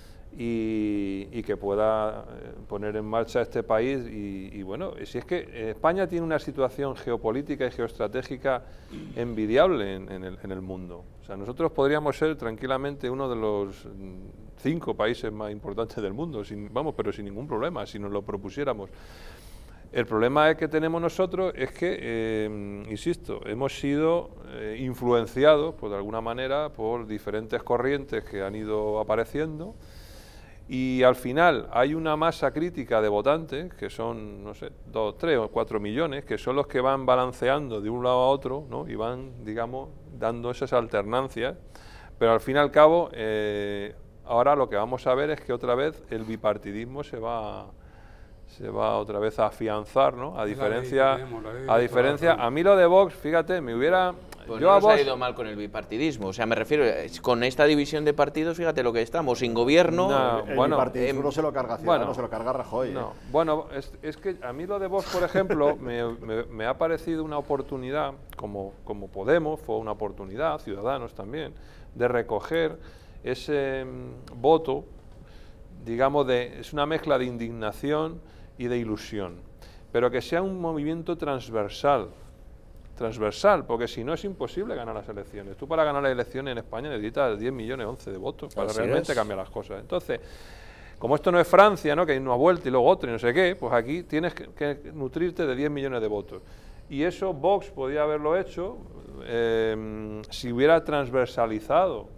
Y, y que pueda poner en marcha este país. Y, y bueno, si es que España tiene una situación geopolítica y geoestratégica envidiable en, en, el, en el mundo. O sea, nosotros podríamos ser tranquilamente uno de los cinco países más importantes del mundo, sin, vamos, pero sin ningún problema, si nos lo propusiéramos. El problema que tenemos nosotros es que, eh, insisto, hemos sido eh, influenciados, pues, de alguna manera, por diferentes corrientes que han ido apareciendo. Y al final hay una masa crítica de votantes, que son, no sé, dos, tres o cuatro millones, que son los que van balanceando de un lado a otro, ¿no? Y van, digamos, dando esas alternancias. Pero al fin y al cabo, eh, ahora lo que vamos a ver es que otra vez el bipartidismo se va, se va otra vez a afianzar, ¿no? A diferencia, a diferencia, a mí lo de Vox, fíjate, me hubiera... Pues yo no a nos Vox, ha ido mal con el bipartidismo, o sea, me refiero, con esta división de partidos, fíjate lo que estamos, sin gobierno... No, el bueno, bipartidismo eh, no se lo carga Ciudadanos, bueno, se lo carga Rajoy. no, ¿eh? bueno, es, es que a mí lo de Vox, por ejemplo, me, me, me ha parecido una oportunidad, como, como Podemos, fue una oportunidad, Ciudadanos también, de recoger ese mm, voto, digamos, de, es una mezcla de indignación y de ilusión, pero que sea un movimiento transversal, transversal, porque si no es imposible ganar las elecciones. Tú para ganar las elecciones en España necesitas diez millones, once de votos para Así realmente es. cambiar las cosas. Entonces, como esto no es Francia, ¿no?, que hay una vuelta y luego otra y no sé qué, pues aquí tienes que, que nutrirte de diez millones de votos. Y eso Vox podía haberlo hecho eh, si hubiera transversalizado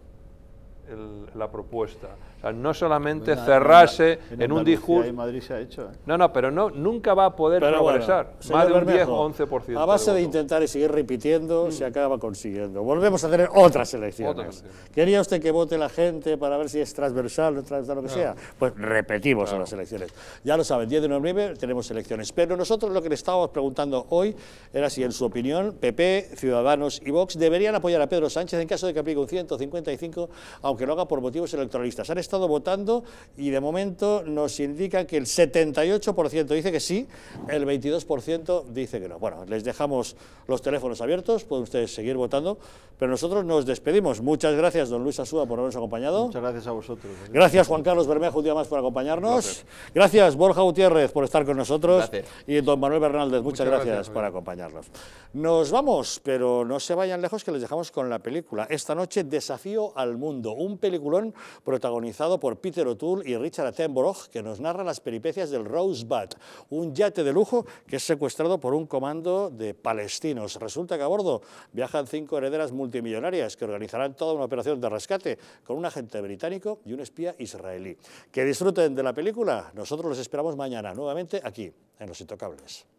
el, la propuesta. O sea, no solamente Bueno, cerrarse en, en, en un Andalucía discurso... y Madrid se ha hecho. ¿eh? No, no, pero no, nunca va a poder Pero progresar. bueno, Más señor de un diez Bermejo, o once por ciento. a base de, de voto. intentar y seguir repitiendo, se acaba consiguiendo. Volvemos a tener otras elecciones. Otras elecciones. ¿Quería usted que vote la gente para ver si es transversal o transversal lo que No. sea? Pues repetimos Claro. en las elecciones. Ya lo saben, diez de noviembre tenemos elecciones. Pero nosotros lo que le estábamos preguntando hoy era si, en su opinión, P P, Ciudadanos y Vox deberían apoyar a Pedro Sánchez en caso de que aplique un ciento cincuenta y cinco, aunque lo haga por motivos electoralistas. Han estado votando y de momento nos indican que el setenta y ocho por ciento dice que sí, el veintidós por ciento dice que no. Bueno, les dejamos los teléfonos abiertos, pueden ustedes seguir votando, pero nosotros nos despedimos. Muchas gracias, don Luis Asúa, por habernos acompañado. Muchas gracias a vosotros. ¿eh? Gracias, Juan Carlos Bermejo, un día más por acompañarnos. Gracias. Gracias, Borja Gutiérrez, por estar con nosotros. Gracias. Y don Manuel Bernaldez, muchas, Muchas gracias, gracias, por acompañarnos. Nos vamos, pero no se vayan lejos, que les dejamos con la película. Esta noche, Desafío al Mundo, un peliculón protagonizado por Peter O'Toole y Richard Attenborough, que nos narra las peripecias del Rosebud, un yate de lujo que es secuestrado por un comando de palestinos. Resulta que a bordo viajan cinco herederas multimillonarias que organizarán toda una operación de rescate con un agente británico y un espía israelí. Que disfruten de la película. Nosotros los esperamos mañana nuevamente aquí, en Los Intocables.